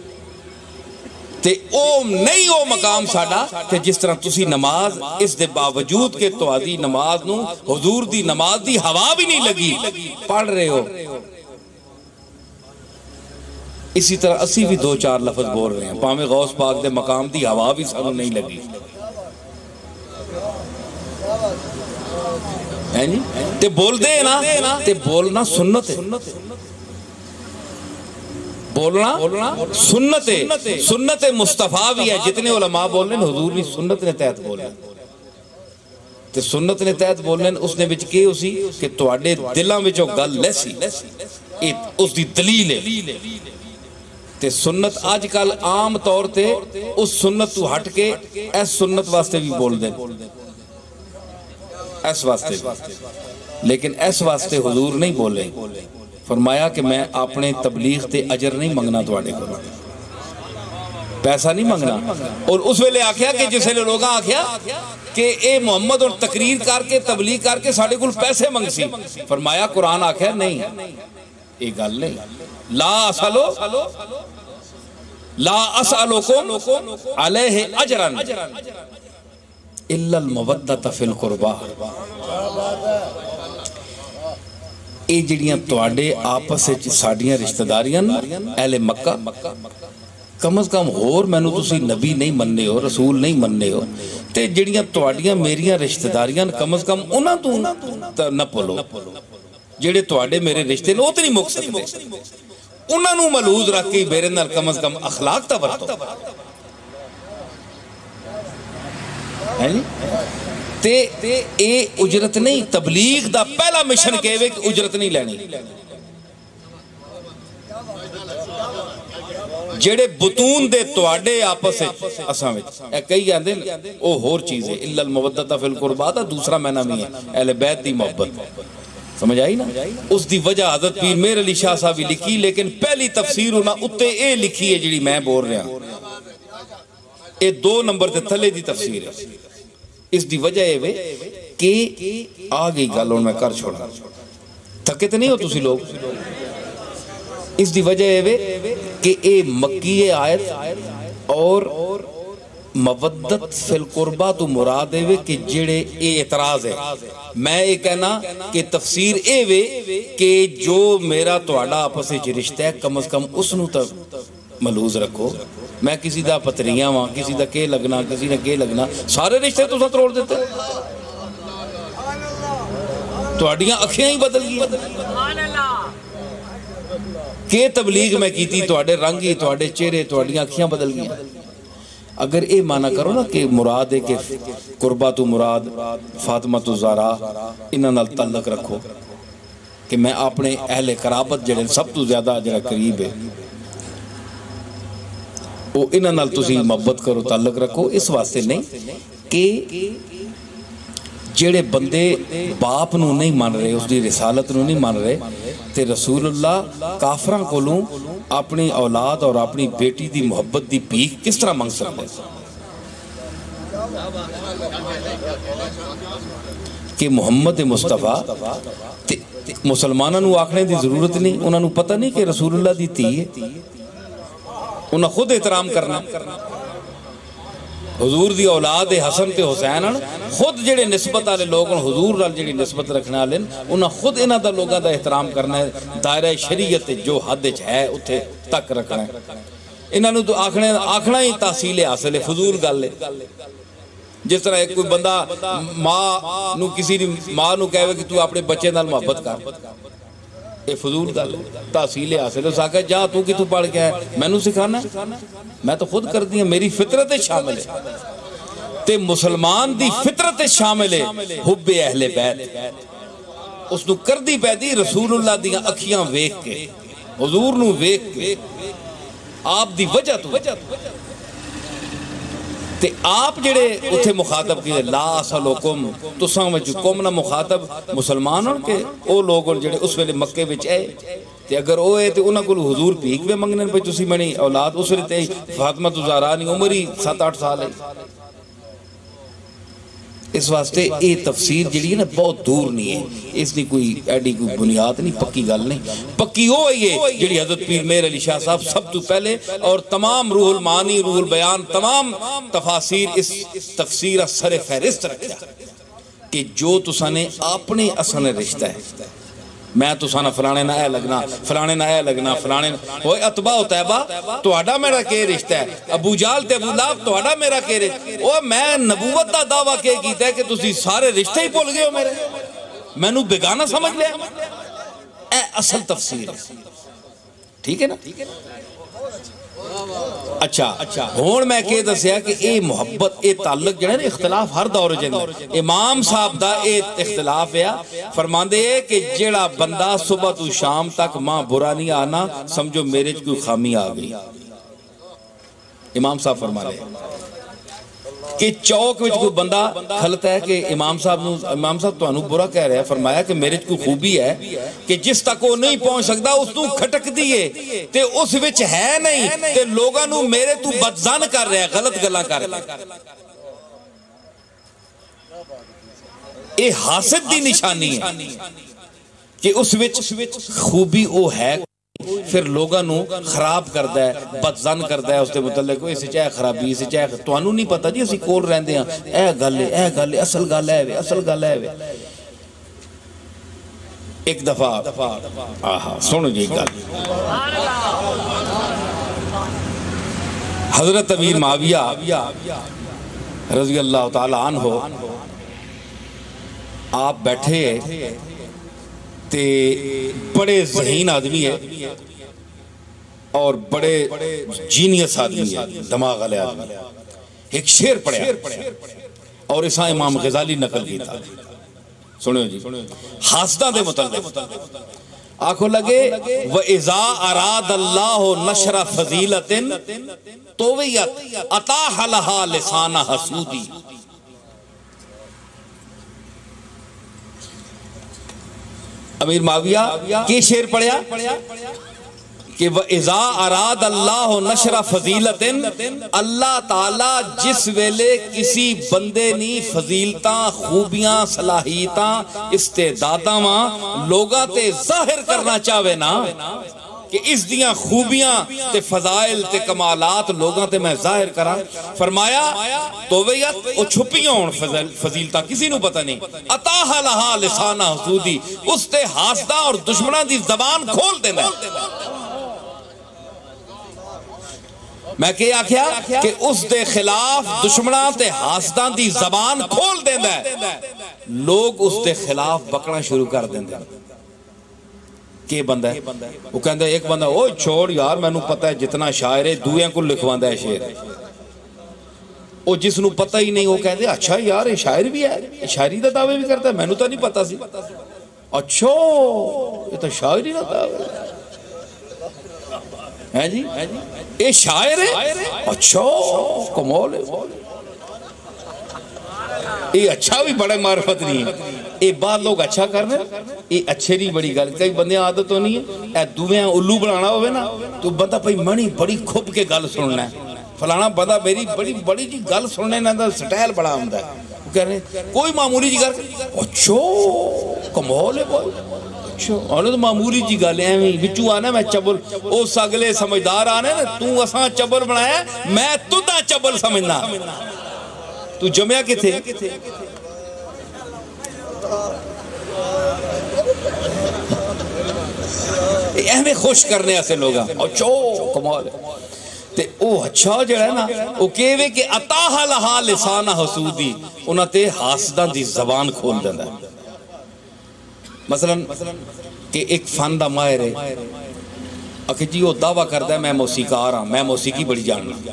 تے او نہیں او مقام ساڑا تے جس طرح تسی نماز اس دے باوجود کے تو آدھی نماز نو حضور دی نماز دی ہوا بھی نہیں لگی پڑھ رہے ہو. اسی طرح اسی بھی دو چار لفظ بول رہے ہیں پاہمیں غوث پاک دے مقام دی ہوا بھی سانو نہیں لگی. تے بول دے نا تے بولنا سنت ہے، بولنا سنت ہے. سنت مصطفیٰ بھی ہے. جتنے علماء بول رہے ہیں حضور بھی سنت نے تحت بول رہے ہیں. تے سنت نے تحت بول رہے ہیں اس نے بچ کے اسی کہ تواڈے دلاں وچوں گل لیسی اس دی دلیل ہے. تے سنت آج کل عام طور تے اس سنت تو ہٹ کے اس سنت واسطے بھی بول دیں اس واسطے، لیکن اس واسطے حضور نہیں بولے. فرمایا کہ میں اپنے تبلیغ تے اجر نہیں منگنا تواڈے کو، پیسہ نہیں منگنا. اور اس ویلے آکھیا کہ جسے لوگاں آکھیا کہ اے محمد اور تقریر کر کے تبلیغ کر کے ساڑھے کل پیسے منگ سی. فرمایا قرآن آکھیا نہیں ایک گل نہیں. لا اسألکم علیہ اجرن الا المودۃ فی القربہ. اے جڑیاں تواڈے آپس وچ ساڈیاں رشتہ داریاں اہل مکہ کم از کم ہور مینوں تسی نبی نہیں مننے ہو، رسول نہیں مننے ہو، تے جڑیاں تواڈیاں میریاں رشتہ داریاں کم از کم انہاں تو نہ پلو، جڑے تواڈے میرے رشتے نے وہ تو نہیں مک سکتے، انہاں نوں ملحوظ رکھ کے میرے نال کم از کم اخلاق تا برتو. تے اے اجرت نہیں، تبلیغ دا پہلا مشن کہے کہ اجرت نہیں لینی. جڑے بطون دے تواڈے آپس اساں وچ اے کئی آندے او ہور چیز ہے، الا المودۃ فی القربہ دا دوسرا معنی بھی ہے اہل بیت دی محبت. سمجھ آئی نا؟ اس دی وجہ حضرت پیر مہر علی شاہ صاحب بھی لکھی، لیکن پہلی تفسیر انہاں اتے اے لکھی ہے جڑی میں بول رہا ہوں، اے 2 نمبر تے تھلے دی تفسیر ہے. اس دی وجہ اے وے کہ آگئی گل ہن میں کر چھوڑا، تھکے تے نہیں ہو تسی لوگ. اس دی وجہ اے وے کہ اے مکی آیت اور مودت فی القربہ تو مراد اے وے کہ جڑے اے اعتراض ہے. میں یہ کہنا کہ تفسیر اے وے کہ جو میرا تواڈا آپس وچ رشتہ ہے کم از کم اس نوں تے ملحوظ رکھو. میں کسی دا پتریاں واں، کسی دا کہ لگنا، کسی دا کہ لگنا، سارے رشتے تو ساتھ روڑ دیتے. تواڈیاں اکھیاں ہی بدل گئی کہ تبلیغ میں کیتی، تواڈے رنگ ہی، تواڈے چہرے، تواڈیاں اکھیاں بدل گئی. اگر اے معنی کرو نا کہ مراد ہے کہ قربہ تو مراد فاطمہ تو زہرا انہاں نال تعلق رکھو، کہ میں اپنے اہل قرابت جڑے سب تو زیادہ جڑا قریب ہے وہ انہاں نال تسی محبت کرو، تعلق رکھو. اس واسطے نہیں کہ جڑے بندے باپ نو نہیں مان رہے، اس دی رسالت نو نہیں مان رہے، تے رسول اللہ کافراں کولوں اپنی اولاد اور اپنی بیٹی دی محبت دی بھیک کس طرح مانگ سکتے ہیں؟ کہ محمد مصطفیٰ مسلمانوں نو آکھنے دی ضرورت نہیں، انہوں نے پتہ نہیں کہ رسول اللہ دی تھی ہے، انہوں خود احترام کرنا. حضور دی اولاد حسن تے حسین خود جڑے نسبت والے لوگ حضور نال جڑی نسبت رکھنے والے انہاں خود انہاں دا لوگاں دا احترام کرنا ہے، دائرہ شریعت جو حد وچ ہے اتھے تک رکھنا ہے. انہاں نوں تو آکھنا ہی تحصیل حاصل ہے، فضول گل ہے. جس طرح ایک کوئی بندہ ماں نو کسی ماں نو کہے کہ تو اپنے بچے نال محبت کر، یہ فضول گل تحصیل حاصل ہے. اس آکھا جا تو کی تو پڑھ کے ہے، میں نو سکھانا ہے، میں تو خود کر دیا، میری فطرت شامل ہے. تے مسلمان دی فطرت شامل ہے حب اہل بیت، اس نو کر دی پیدی رسول اللہ دیاں اکھیاں ویکھ کے، حضور نو ویکھ کے، آپ دی وجہ تو تے آپ جڑے اتھے مخاطب کیے لا اسلوکم تساں وچ کم نہ مخاطب مسلمان ہون کے او لوگ جڑے اس ویلے مکے وچ آئے تے اگر او ہے تے انہاں کول حضور بھیک وے منگنے پے تسی منی اولاد اس ویلے تے فاطمہ زہرا دی عمر ہی 7-8 سال ہے. اس واسطے اے تفسیر جڑی ہے نا بہت دور نہیں ہے، اس نے کوئی ایڈی کوئی بنیاد نہیں، پکی گل نہیں. پکی ہو ہے جڑی حضرت پیر مہر علی شاہ صاحب سب تو پہلے اور تمام روح المعانی، روح البیان، تمام تفاسیر اس تفسیر سر فہرست رکھا کہ جو تساں نے اپنے اصل رشتہ ہے. میں تو سانا فلانے نہ اے لگنا، فلانے نہ اے لگنا، فلانے ہوئے اتباع و طیبہ تو اڈا میرا کے رشتہ ہے، ابو جال تے ابو لہب تو اڈا میرا کے رشتہ ہے. وہ میں نبوت دا دعویٰ کیتا ہے کہ تسی سارے رشتے ہی بھول گئے ہو میرے، میں نو بیگانہ سمجھ لیا. اے اصل تفسیر ہے، ٹھیک ہے نا؟ اچھا ہون میں کہہ دسیا کہ اے محبت اے تعلق جڑا ہے نا اختلاف ہر دور جندا. امام صاحب دا اے اختلاف ہے، فرماندے ہے کہ جڑا بندہ صبح تو شام تک ماں برا نہیں آنا سمجھو میرے کوئی خامی آ گئی. امام صاحب فرماندے کہ چوک وچ کوئی بندہ کھلتا ہے کہ امام صاحب تو انہوں برا کہہ رہے ہیں، فرمایا کہ میرے کوئی خوبی ہے کہ جس تک وہ نہیں پہنچ سکتا اس تو کھٹک دیئے تے اس وچ ہے نہیں تے لوگاں نو میرے تو بدزن کر رہے ہیں، غلط گلاں کر رہے ہیں. اے حاسد دی نشانی ہے کہ اس وچ خوبی او ہے، پھر لوگاں نو خراب کردا ہے، بدزن کردا ہے اس دے متعلق اس چاہے خرابی اس چاہے تانوں نہیں پتہ جی اسی کول رہندے ہاں اے گل اصل گل ہے وے. ایک دفعہ سنو جی گل حضرت امیر معاویہ رضی اللہ تعالیٰ عنہ آپ بیٹھے تے بڑے ذہین آدمی ہے اور بڑے جینیس آدمی ہے، دماغ والے آدمی، ایک شعر پڑھیا اور اسا امام غزالی نقل کی تھا، سنو جی، حاسدہ دے متعلق آنکھوں لگے وَإِذَا أَرَادَ اللَّهُ نَشْرَ فَضِيلَةٍ طُوِّيَتْ أَتَاحَ لَهَا لِسَانَ حَسُودِ۔ امیر معاویہ کی شعر پڑھیا کہ وَإِذَا أَرَادَ اللَّهُ نَشْرَ فَضِيلَةٍ، اللہ تعالیٰ جس ویلے کسی بندے نی فضیلتاں، خوبیاں، صلاحیتاں، استعداداں لوگاں تے ظاہر کرنا چاہوے نا کہ اس دیاں خوبیاں تے فضائل تے کمالات لوگاں تے میں ظاہر کرا، فرمایا توویت او چھپیاں ہون فضیلتاں کسی نو پتہ نہیں، اتاہا لہا لسانہ حسودی، اس تے حاسدہ اور دشمنہ دی زبان کھول دینا۔ میں کیا کیا کہ اس دے خلاف دشمنہ تے حاسدان دی زبان کھول دینا ہے، لوگ اس دے خلاف بکنا شروع کر دینا ہے۔ کہ بندہ ہے وہ کہندہ ہے ایک بندہ اوہ چھوڑ یار میں نو پتہ ہے جتنا شاعر ہے دوئیں کو لکھواندہ ہے شعر، وہ جس نو پتہ ہی نہیں وہ کہندے اچھا یار یہ شاعر بھی ہے، شاعری دا دعوے بھی کرتا ہے، میں نو تو نہیں پتہ سی، اچھا یہ تو شاعری دا دعوے ہے جی، یہ شاعر ہے، اچھا کمال ہے، یہ اچھا بھی بڑے معرفت نہیں ہے، یہ بعد لوگ اچھا کرنے یہ اچھے نہیں بڑی گل، کئی بندے عادت ہونی ہے اے دویں الو بنانا ہوئے نا تو بندہ پہی منی بڑی کھپ کے گل سننا ہے، فلانا بندہ میری بڑی جی گل سننے نا دا سٹائل بڑا ہمدہ ہے، وہ کہہ رہے ہیں کوئی معمولی جی گل اچھا کمال ہے بھائی، اچھا انہوں تو معمولی جی گل ہے بچو آنا میں چبل او ساگلے سمجھدار آنے تو اساں چبل بنایا میں تو دا چبل سمجھنا تو جمعہ کے تھے اہمیں خوش کرنے ایسے لوگا اچھا کمال ہے تے او اچھا جڑا ہے نا او کہوے کہ اتاہا لہا لسانہ حسودی انہاں تے حاسدان دی زبان کھول دینا ہے۔ مثلا کہ ایک فن دا ماہر ہے اکھے جی وہ دعویٰ کرتا ہے میں موسیقار ہاں میں موسیقی بڑی جاننا،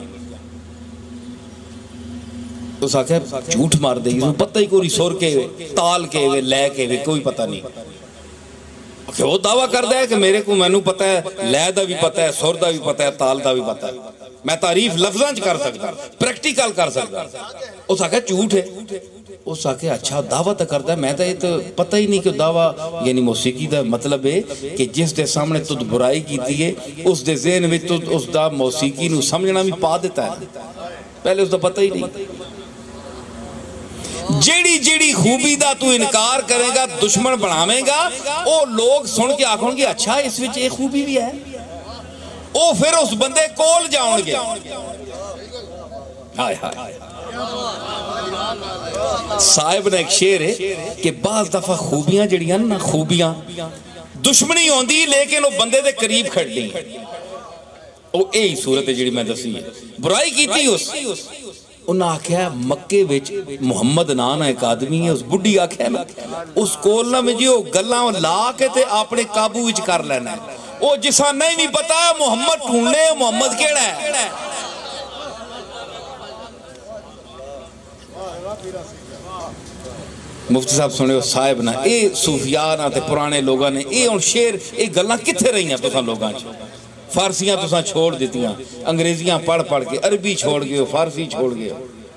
اس آکھے جھوٹ مار دے گی پتہ ہی کوئی سور کے ہوئے تال کے ہوئے لے کے ہوئے کوئی پتہ نہیں، کہ وہ دعویٰ کرتا ہے کہ میرے کو میں نو پتہ ہے لے دا بھی پتہ ہے سور دا بھی پتہ ہے تال دا بھی پتہ ہے، میں تعریف لفظاں کر سکتا پریکٹیکل کر سکتا، اس آکھے جھوٹ ہے، اس آکھے اچھا دعویٰ تا کرتا ہے میں تا یہ تو پتہ ہی نہیں کہ دعویٰ یعنی موسیقی دا مطلب ہے کہ جس دے سامنے تو برائی کی دیئے اس دے ذہن میں تو اس دا موسیقی نو سمجھنا بھی پا دیتا ہے، پہلے اس دا پتہ ہی نہیں، جیڑی خوبی دا تو انکار کرے گا دشمن بنامے گا او لوگ سن کے آنکھوں گے اچھا اس وچ ایک خوبی بھی ہے، او پھر اس بندے کول جاؤں گے، ہائے ہائے صاحب نے ایک شعر ہے کہ بعض دفعہ خوبیاں جڑیاں نا خوبیاں دشمنی ہوندی لیکن وہ بندے دے قریب کھڑ دی وہ یہی صورت ہے جڑی میں دسی ہے، برائی کی تھی اس انہاں آکھیا مکے وچ محمد نانا ایک آدمی ہے اس بڑی آکھیا نا اس کولنا میں جی وہ گلاں لا کے تے اپنے قابو وچ کر لینا ہے، وہ جسا نہیں بھی پتا محمد ڈھونڈنے محمد کیڑا ہے، مفتی صاحب سنے ہو صاحب نا اے صوفیانا تے پرانے لوگاں نے اے ان شیر اے گلاں کتھے رہی ہیں تساں لوگاں فارسیاں تساں چھوڑ دیتیاں انگریزیاں پڑھ کے عربی چھوڑ گئے فارسی چھوڑ گئے،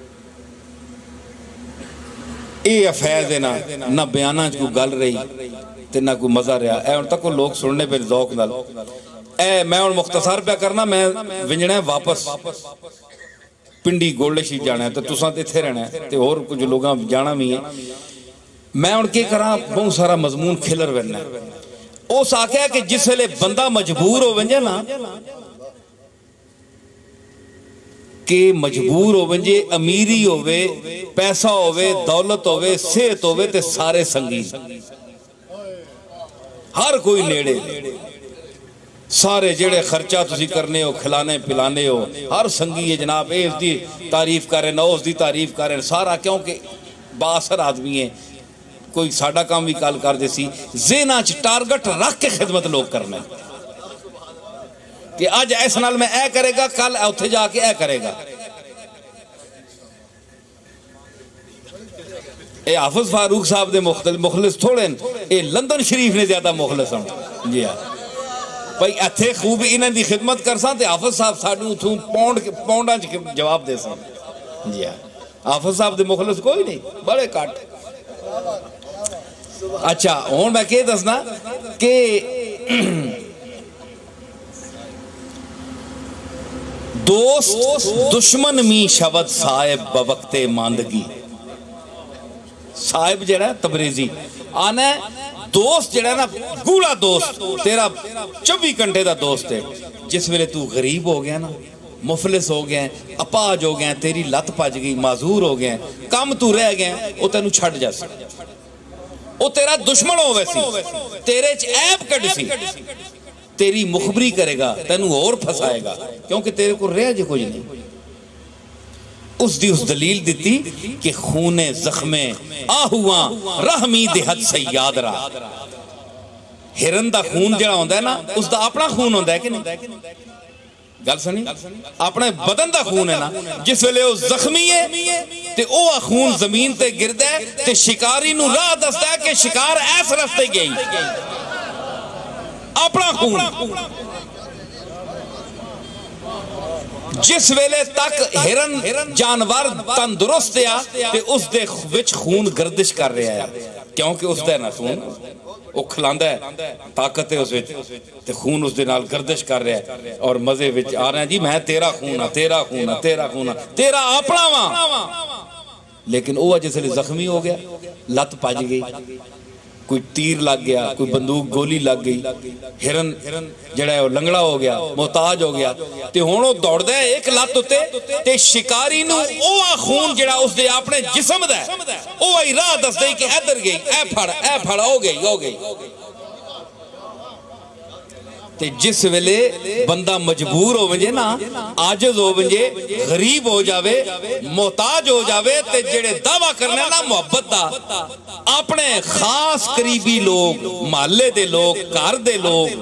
اے افیض ہے نہ بیانہ کو گل رہی تے نہ کوئی مزہ رہا اے ان تک کو لوگ سننے پہ ذوق نال اے میں ان مختصر پہ کرنا میں ونجنا ہے واپس پنڈی گولڈ شیٹ جانا ہے تو تساں تے تھے رہنا ہے تے اور کچھ لوگاں جانا بھی ہے، میں ان کے کراں بہت سارا مضمون کھلر ورنا ہے، او ساکھا ہے کہ جس لئے بندہ مجبور ہو ونجے نا کہ مجبور ہو ونجے امیری ہوئے پیسہ ہوئے دولت ہوئے صحت ہوئے تے سارے سنگی ہر کوئی نیڑے سارے جڑے خرچہ تسی کرنے ہو کھلانے پلانے ہو ہر سنگی ہے جناب اے اس دی تعریف کرے نہ اس دی تعریف کرے سارا کیونکہ باثر آدمی ہے کوئی ساڑا کام بھی کال کر دے سی ذہناں چ ٹارگٹ رکھ کے خدمت لوگ کرنا کہ آج ایس نال میں اے کرے گا کل اوتھے جا کے اے کرے گا اے حافظ فاروق صاحب دے مخلص تھوڑے اے لندن شریف نے زیادہ مخلص ہوں جی ہاں بھائی اتھے خوب انہیں دی خدمت کر ساں تے حافظ صاحب ساڑھوں تھوں پونڈاں جواب دے ساں جی ہاں حافظ صاحب دے مخلص کوئی نہیں بڑے کٹ اچھا ہون میں کہہ دسنا کہ دوست دشمن می شود صاحب بوقت ماندگی صاحب جڑا ہے تبریزی آنا ہے دوست جڑا ہے نا گوڑا دوست تیرا 24 گھنٹے دا دوست ہے جس ویلے تو غریب ہو گیا نا مفلس ہو گیا اپاج ہو گیا تیری لت پج گئی معذور ہو گیا کم تو رہ گیا وہ تینوں چھڑ جا سی وہ تیرا دشمن ہو ویسی تیرے چ عیب کٹ سی تیری مخبری کرے گا تینوں اور پھنسائے گا کیونکہ تیرے کو رہ جے کچھ نہیں اس دی اس دلیل دیتی کہ خون زخم آہواں رحمی دہت سیاد را ہرن دا خون جڑا ہوندہ ہے نا اس دا اپنا خون ہوندہ ہے کہ نہیں گل سنی اپنے بدن دا خون ہے نا جس ویلے وہ زخمی ہے تے او خون زمین تے گرد ہے تے شکاری نو راہ دستا ہے کہ شکار ایس رستے گئی اپنا خون جس ویلے تک ہرن جانور تندرست ہے تے اس دے وچ خون گردش کر رہا ہے کیونکہ اس دے نا خون وہ کھلاندہ ہے طاقت ہے اس وچ تے خون اس دے نال گردش کر رہا ہے اور مزے وچ آ رہے ہیں جی میں تیرا خون تیرا خون تیرا خون تیرا اپنا وہاں لیکن وہ جس لئے زخمی ہو گیا لت پاج گئی کوئی تیر لگ گیا کوئی بندوق گولی لگ گئی ہرن جڑا ہے وہ لنگڑا ہو گیا محتاج ہو گیا تے ہونوں دوڑ دے ایک لات ہوتے تے شکاری نو اوہ خون جڑا اس دے اپنے جسم دے اوہ ہی راہ دس دے کہ ادھر گئی اے پھڑ ہو گئی تے جس ویلے بندہ مجبور ہو ونجے نا عاجز ہو ونجے غریب ہو جاوے محتاج ہو جاوے تے جڑے دعویٰ کرنے نا محبت دا اپنے خاص قریبی لوگ محلے دے لوگ گھر دے لوگ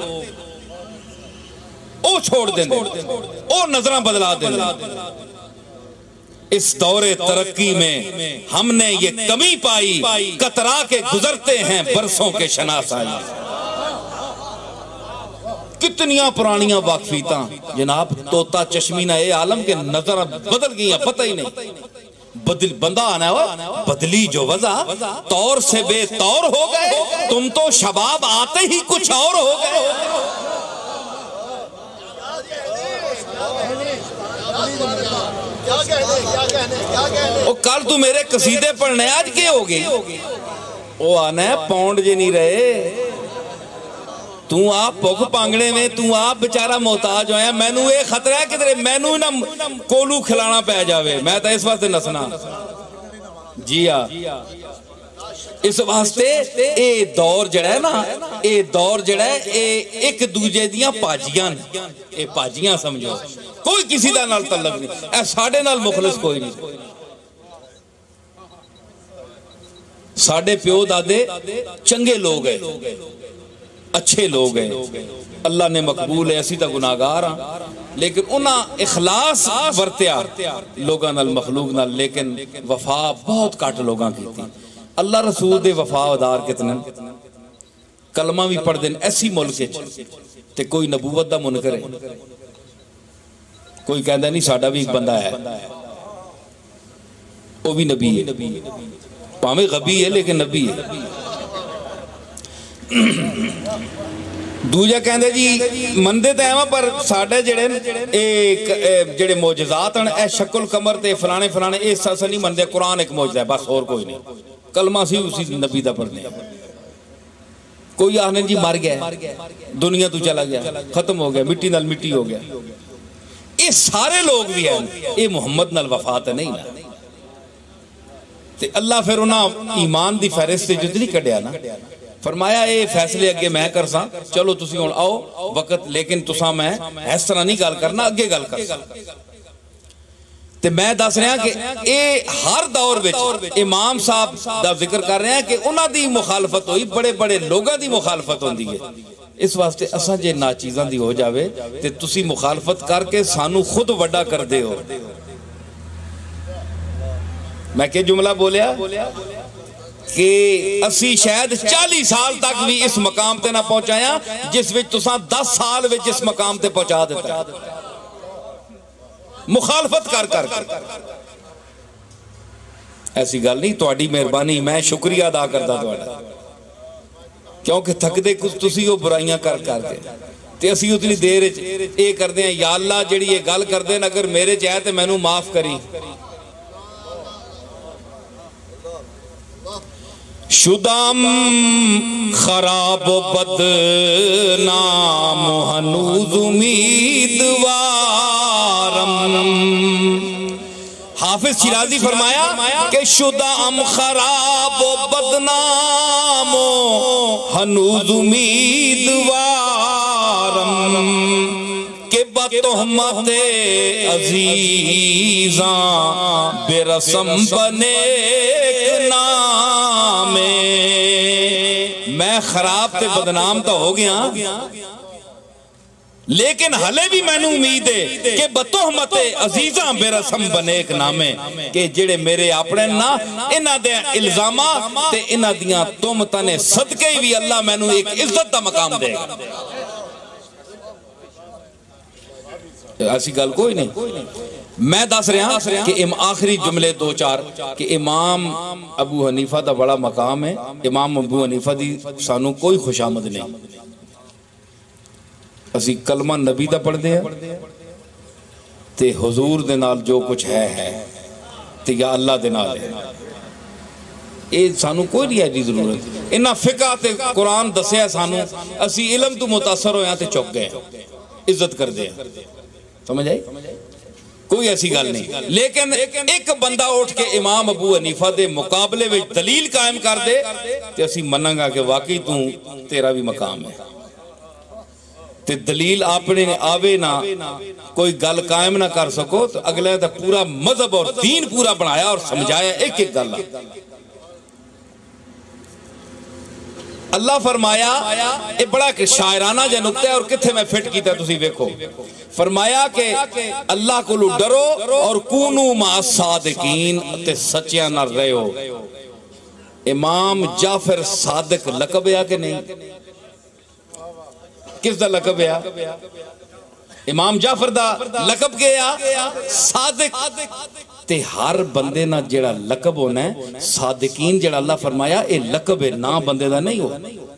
او چھوڑ دیں دے او نظرہ بدلا دیں دے اس دور ترقی میں ہم نے یہ کمی پائی کترا کے گزرتے ہیں برسوں کے شناسائی کتنیاں پرانیاں واقفیتاں جناب توتا چشمینہ اے عالم کے نظر بدل گئیاں پتہ ہی نہیں بندہ آنا ہوا بدلی جو وضع طور سے بے طور ہو گئے تم تو شباب آتے ہی کچھ اور ہو گئے وہ کل تو میرے قصیدے پڑھنے آج کے ہو گئی وہ آنا ہے پونڈ جے نہیں رہے تو آپ پوک پانگڑے میں تو آپ بچارہ محتاج ہوئے ہیں میں نو ایک خطرہ ہے کہ میں نو کولو کھلانا پہ جاوے میں تا اس واسطے نسنا جی ہاں اس واسطے اے دور جڑا ہے نا اے دور جڑا ہے اے ایک دوجہ دیاں پاجیاں اے پاجیاں سمجھو کوئی کسی دا نال تعلق نہیں اے ساڑھے نال مخلص کوئی نہیں ساڑھے پیو دادے چنگے لوگ ہیں اچھے لوگ ہیں اللہ نے مقبول ہے ایسی تا گناہگار ہاں لیکن انہاں اخلاص ورتیا لوگاں نال مخلوق نال لیکن وفا بہت کٹ لوگاں کی تھی اللہ رسول دے وفادار کتنے کلمہ بھی پڑھ دیں ایسی ملک تے کوئی نبوت دا منکر ہے کوئی کہندہ نہیں ساڑھا بھی ایک بندہ ہے وہ بھی نبی ہے پامے غبی ہے لیکن نبی ہے دوجہ کہندے جی مندے تے ایمہ پر ساڑھے جڑے موجزات ہیں اے شکل کمر تے فلانے فلانے اے ساسا نہیں مندے قرآن ایک موجزہ ہے بس اور کوئی نہیں کلمہ سی اسی نبی دا پڑھنے کوئی آنے جی مار گیا دنیا تو چلا گیا ختم ہو گیا مٹی نال مٹی ہو گیا یہ سارے لوگ بھی ہیں یہ محمد نال وفات ہے نہیں تے اللہ پھر انہاں ایمان دی فہرست جتنی کڑیا نا فرمایا اے فیصلے اگے میں کر ساں، چلو تسی ہن آؤ وقت، لیکن تساں میں اس طرح نہیں گل کرنا، اگے گل کر ساں۔ تے میں دس رہا کہ اے ہر دور وچ امام صاحب دا ذکر کر رہے ہیں کہ انہاں دی مخالفت ہوئی، بڑے بڑے لوگاں دی مخالفت ہوندی ہے۔ اس واسطے اساں جے ناچیزاں دی ہو جاوے تے تسی مخالفت کر کے سانو خود وڈا کر دے ہو۔ میں کہ جملہ بولیا کہ اسی شاید 40 سال تک بھی اس مقام تے نہ پہنچایا جس وچ تساں 10 سال وچ اس مقام تے پہنچا دیتا ہے، مخالفت کر کر ایسی گل نہیں، تہاڈی مہربانی، میں شکریہ ادا کردا تہاڈا، کیونکہ تھک دے کچھ تسی وہ برائیاں کر کر کے تے اسی اتنی دیر اے کر دیں یا اللہ جڑی یہ گل کر دیں اگر میرے چاہے تے مینوں معاف کری۔ شدام خراب و بدنام ہنوز امیدوارم۔ حافظ شیرازی فرمایا کہ شدام خراب و بدنام ہنوز امیدوارم، کہ بتہمت عزیزاں بے رسم بنے میں خراب تے بدنام تو ہو گیا، لیکن ہلے بھی میں نے امید ہے کہ بتہمت عزیزاں بے رسم بنے ایک نامے، کہ جڑے میرے اپنے نا انہاں دے الزامہ تے انہاں دیاں تہمتاں صدقے بھی اللہ میں نے ایک عزت دا مقام دے گا۔ ایسی گل کوئی نہیں۔ میں دس رہا کہ آخری جملے دو چار کہ امام ابو حنیفہ دا بڑا مقام ہے، امام ابو حنیفہ دی سانو کوئی خوش آمد نہیں، اسی کلمہ نبی دا پڑھ دے تے حضور دے نال جو کچھ ہے تے یا اللہ دے نال ہے، اے سانو کوئی نہیں ہے جی ضرورت۔ انہاں فقہ تے قرآن دسیا سانو، اسی علم تو متاثر ہویا تے چک گئے، عزت کر دے، سمجھ آئی؟ کوئی ایسی گل نہیں، لیکن ایک بندہ اٹھ کے امام ابو حنیفہ دے مقابلے میں دلیل قائم کر دے تے اسی مننگا گا کہ واقعی تیرا بھی مقام ہے، تے دلیل اپنے آوے نہ کوئی گل قائم نہ کر سکو تو اگلے دا پورا مذہب اور دین پورا بنایا اور سمجھایا ایک ایک گل۔ اللہ فرمایا، یہ بڑا شاعرانہ جا نکتہ ہے اور کتھے میں فٹ کیتا تسی ویکھو، فرمایا کہ اللہ کو لو ڈرو اور کونو مع صادقین تے سچیاں نہ رہے ہو۔ امام جعفر صادق لقب ہے کہ نہیں؟ کس دا لقب ہے؟ امام جعفر دا لقب گیا صادق، تے ہر بندے نہ جڑا لقب ہونا ہے صادقین جڑا اللہ فرمایا اے لقب ہے، نا بندے دا نہیں ہو۔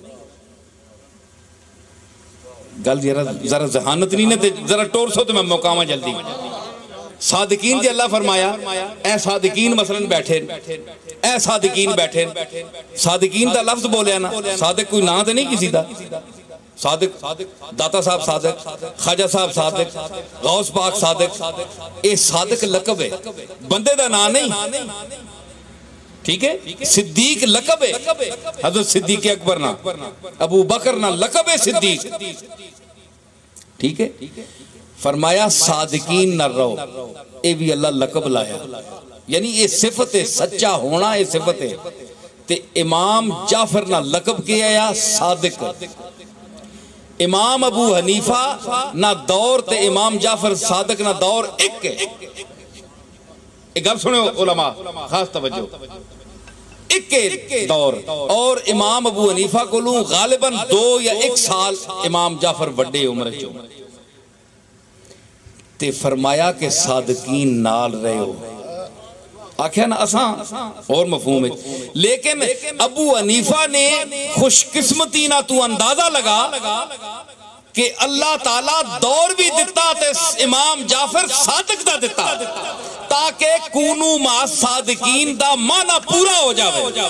گل ذرا ذہانت نہیں تے ذرا ٹور سو تو میں مقامہ جلدی۔ صادقین جی اللہ فرمایا اے صادقین مثلا بیٹھے، اے صادقین بیٹھے، صادقین دا لفظ بولیا نا، صادق کوئی نا تے نہیں کسی دا، صادق داتا صاحب صادق، خواجہ صاحب صادق، غوث پاک صادق، اے صادق لقب ہے، بندے دا نا نہیں، ٹھیک ہے؟ صدیق لقب ہے، حضرت صدیق اکبر نا، ابو بکر نا لقب ہے صدیق، ٹھیک ہے؟ فرمایا صادقین نہ رہو، اے بھی اللہ لقب لایا، یعنی یہ صفت ہے، سچا ہونا یہ صفت ہے، تے امام جعفر نہ لقب کیا یا صادق، امام ابو حنیفہ نہ دور تے امام جعفر صادق نہ دور ایک ہے۔ ایک گل سنے علماء خاص توجہ، ایک دور، اور امام ابو حنیفہ کو لوں غالباً 2 یا 1 سال امام جعفر بڑے عمر جو، تے فرمایا کہ صادقین نال رہے ہو، آکھیا نا اساں اور مفہوم ہے، لیکن ابو حنیفہ نے خوش قسمتی نہ تو اندازہ لگا کہ اللہ تعالیٰ دور بھی دیتا تے امام جعفر صادق دا دیتا تاکہ کونو مع صادقین دا معنی پورا ہو جاوے،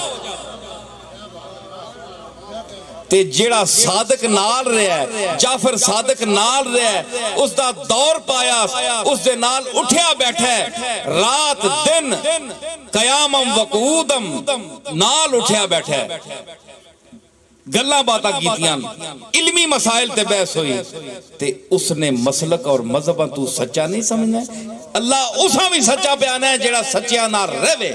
تے جیڑا صادق نال رہا ہے، جعفر صادق نال رہا ہے، اس دا دور پایا، اس دے نال اٹھیا بیٹھا ہے، رات دن قیامم وقعودم نال اٹھیا بیٹھا ہے، گلاں باتاں کیتیاں علمی مسائل تے بحث ہوئی تے اس نے مسلک اور مذہباں تو سچا نہیں سمجھنا ہے اللہ اساں بھی سچا بیانا ہے جیڑا سچیاں نہ رہے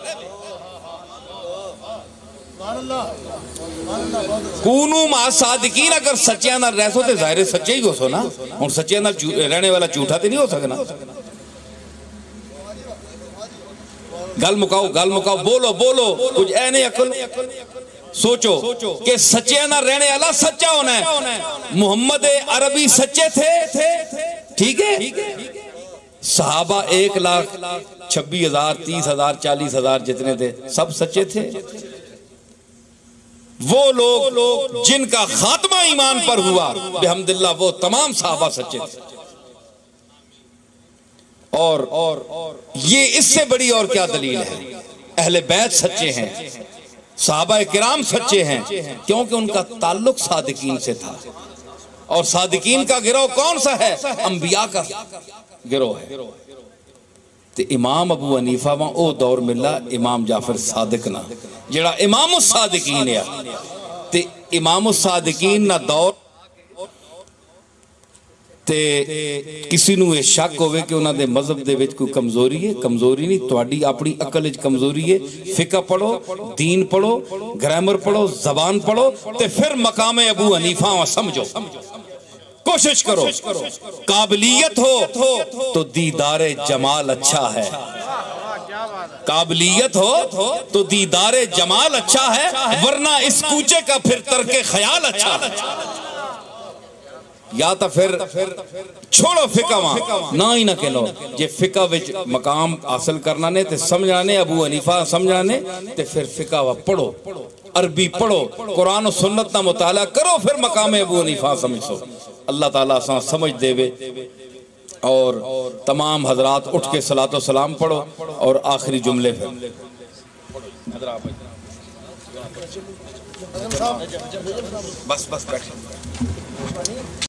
کونو مع صادقین اگر سچیاں نہ رہ سو تے ظاہر سچے ہی ہو سو نا اور سچیاں نہ رہنے والا جھوٹا تے نہیں ہو سکنا گل مکاؤ بولو کچھ اے نہیں عقل سوچو کہ سچیاں نہ رہنے والا سچا ہونا ہے محمد عربی سچے تھے ٹھیک ہے صحابہ 1,26,000 30,000 40,000 جتنے تھے سب سچے تھے وہ لوگ جن کا خاتمہ ایمان پر ہوا بحمداللہ وہ تمام صحابہ سچے تھے اور یہ اس سے بڑی اور کیا دلیل ہے اہل بیت سچے ہیں صحابہ کرام سچے ہیں کیونکہ ان کا تعلق صادقین سے تھا اور صادقین کا گروہ کون سا ہے انبیاء کا گروہ ہے تے امام ابو حنیفہ وہاں او دور ملا امام جعفر صادق نہ جڑا امام الصادقین ہے تے امام الصادقین نہ دور تے کسی نو یہ شک ہوئے کہ انہاں دے مذہب دے وچ کوئی کمزوری ہے کمزوری نہیں تواڈی اپنی عقل وچ کمزوری ہے فقہ پڑھو دین پڑھو گرامر پڑھو زبان پڑھو تے پھر مقام ابو حنیفہ وہاں سمجھو کوشش کرو قابلیت ہو تو دیدار جمال اچھا ہے قابلیت ہو تو دیدار جمال اچھا ہے ورنہ اس کوچے کا پھر ترک خیال اچھا ہے یا تا پھر چھوڑو فقہ وہاں نہ ہی نہ کہلو جے فقہ وچ مقام حاصل کرنا نے تے سمجھانے ابو حنیفہ سمجھانے تے پھر فقہ وہاں پڑھو عربی پڑھو قرآن و سنت نہ مطالعہ کرو پھر مقام ابو حنیفہ سمجھو اللہ تعالیٰ سمجھ دے وے اور تمام حضرات اٹھ کے صلاۃ و سلام پڑھو اور آخری جملے پھر بس بیٹھ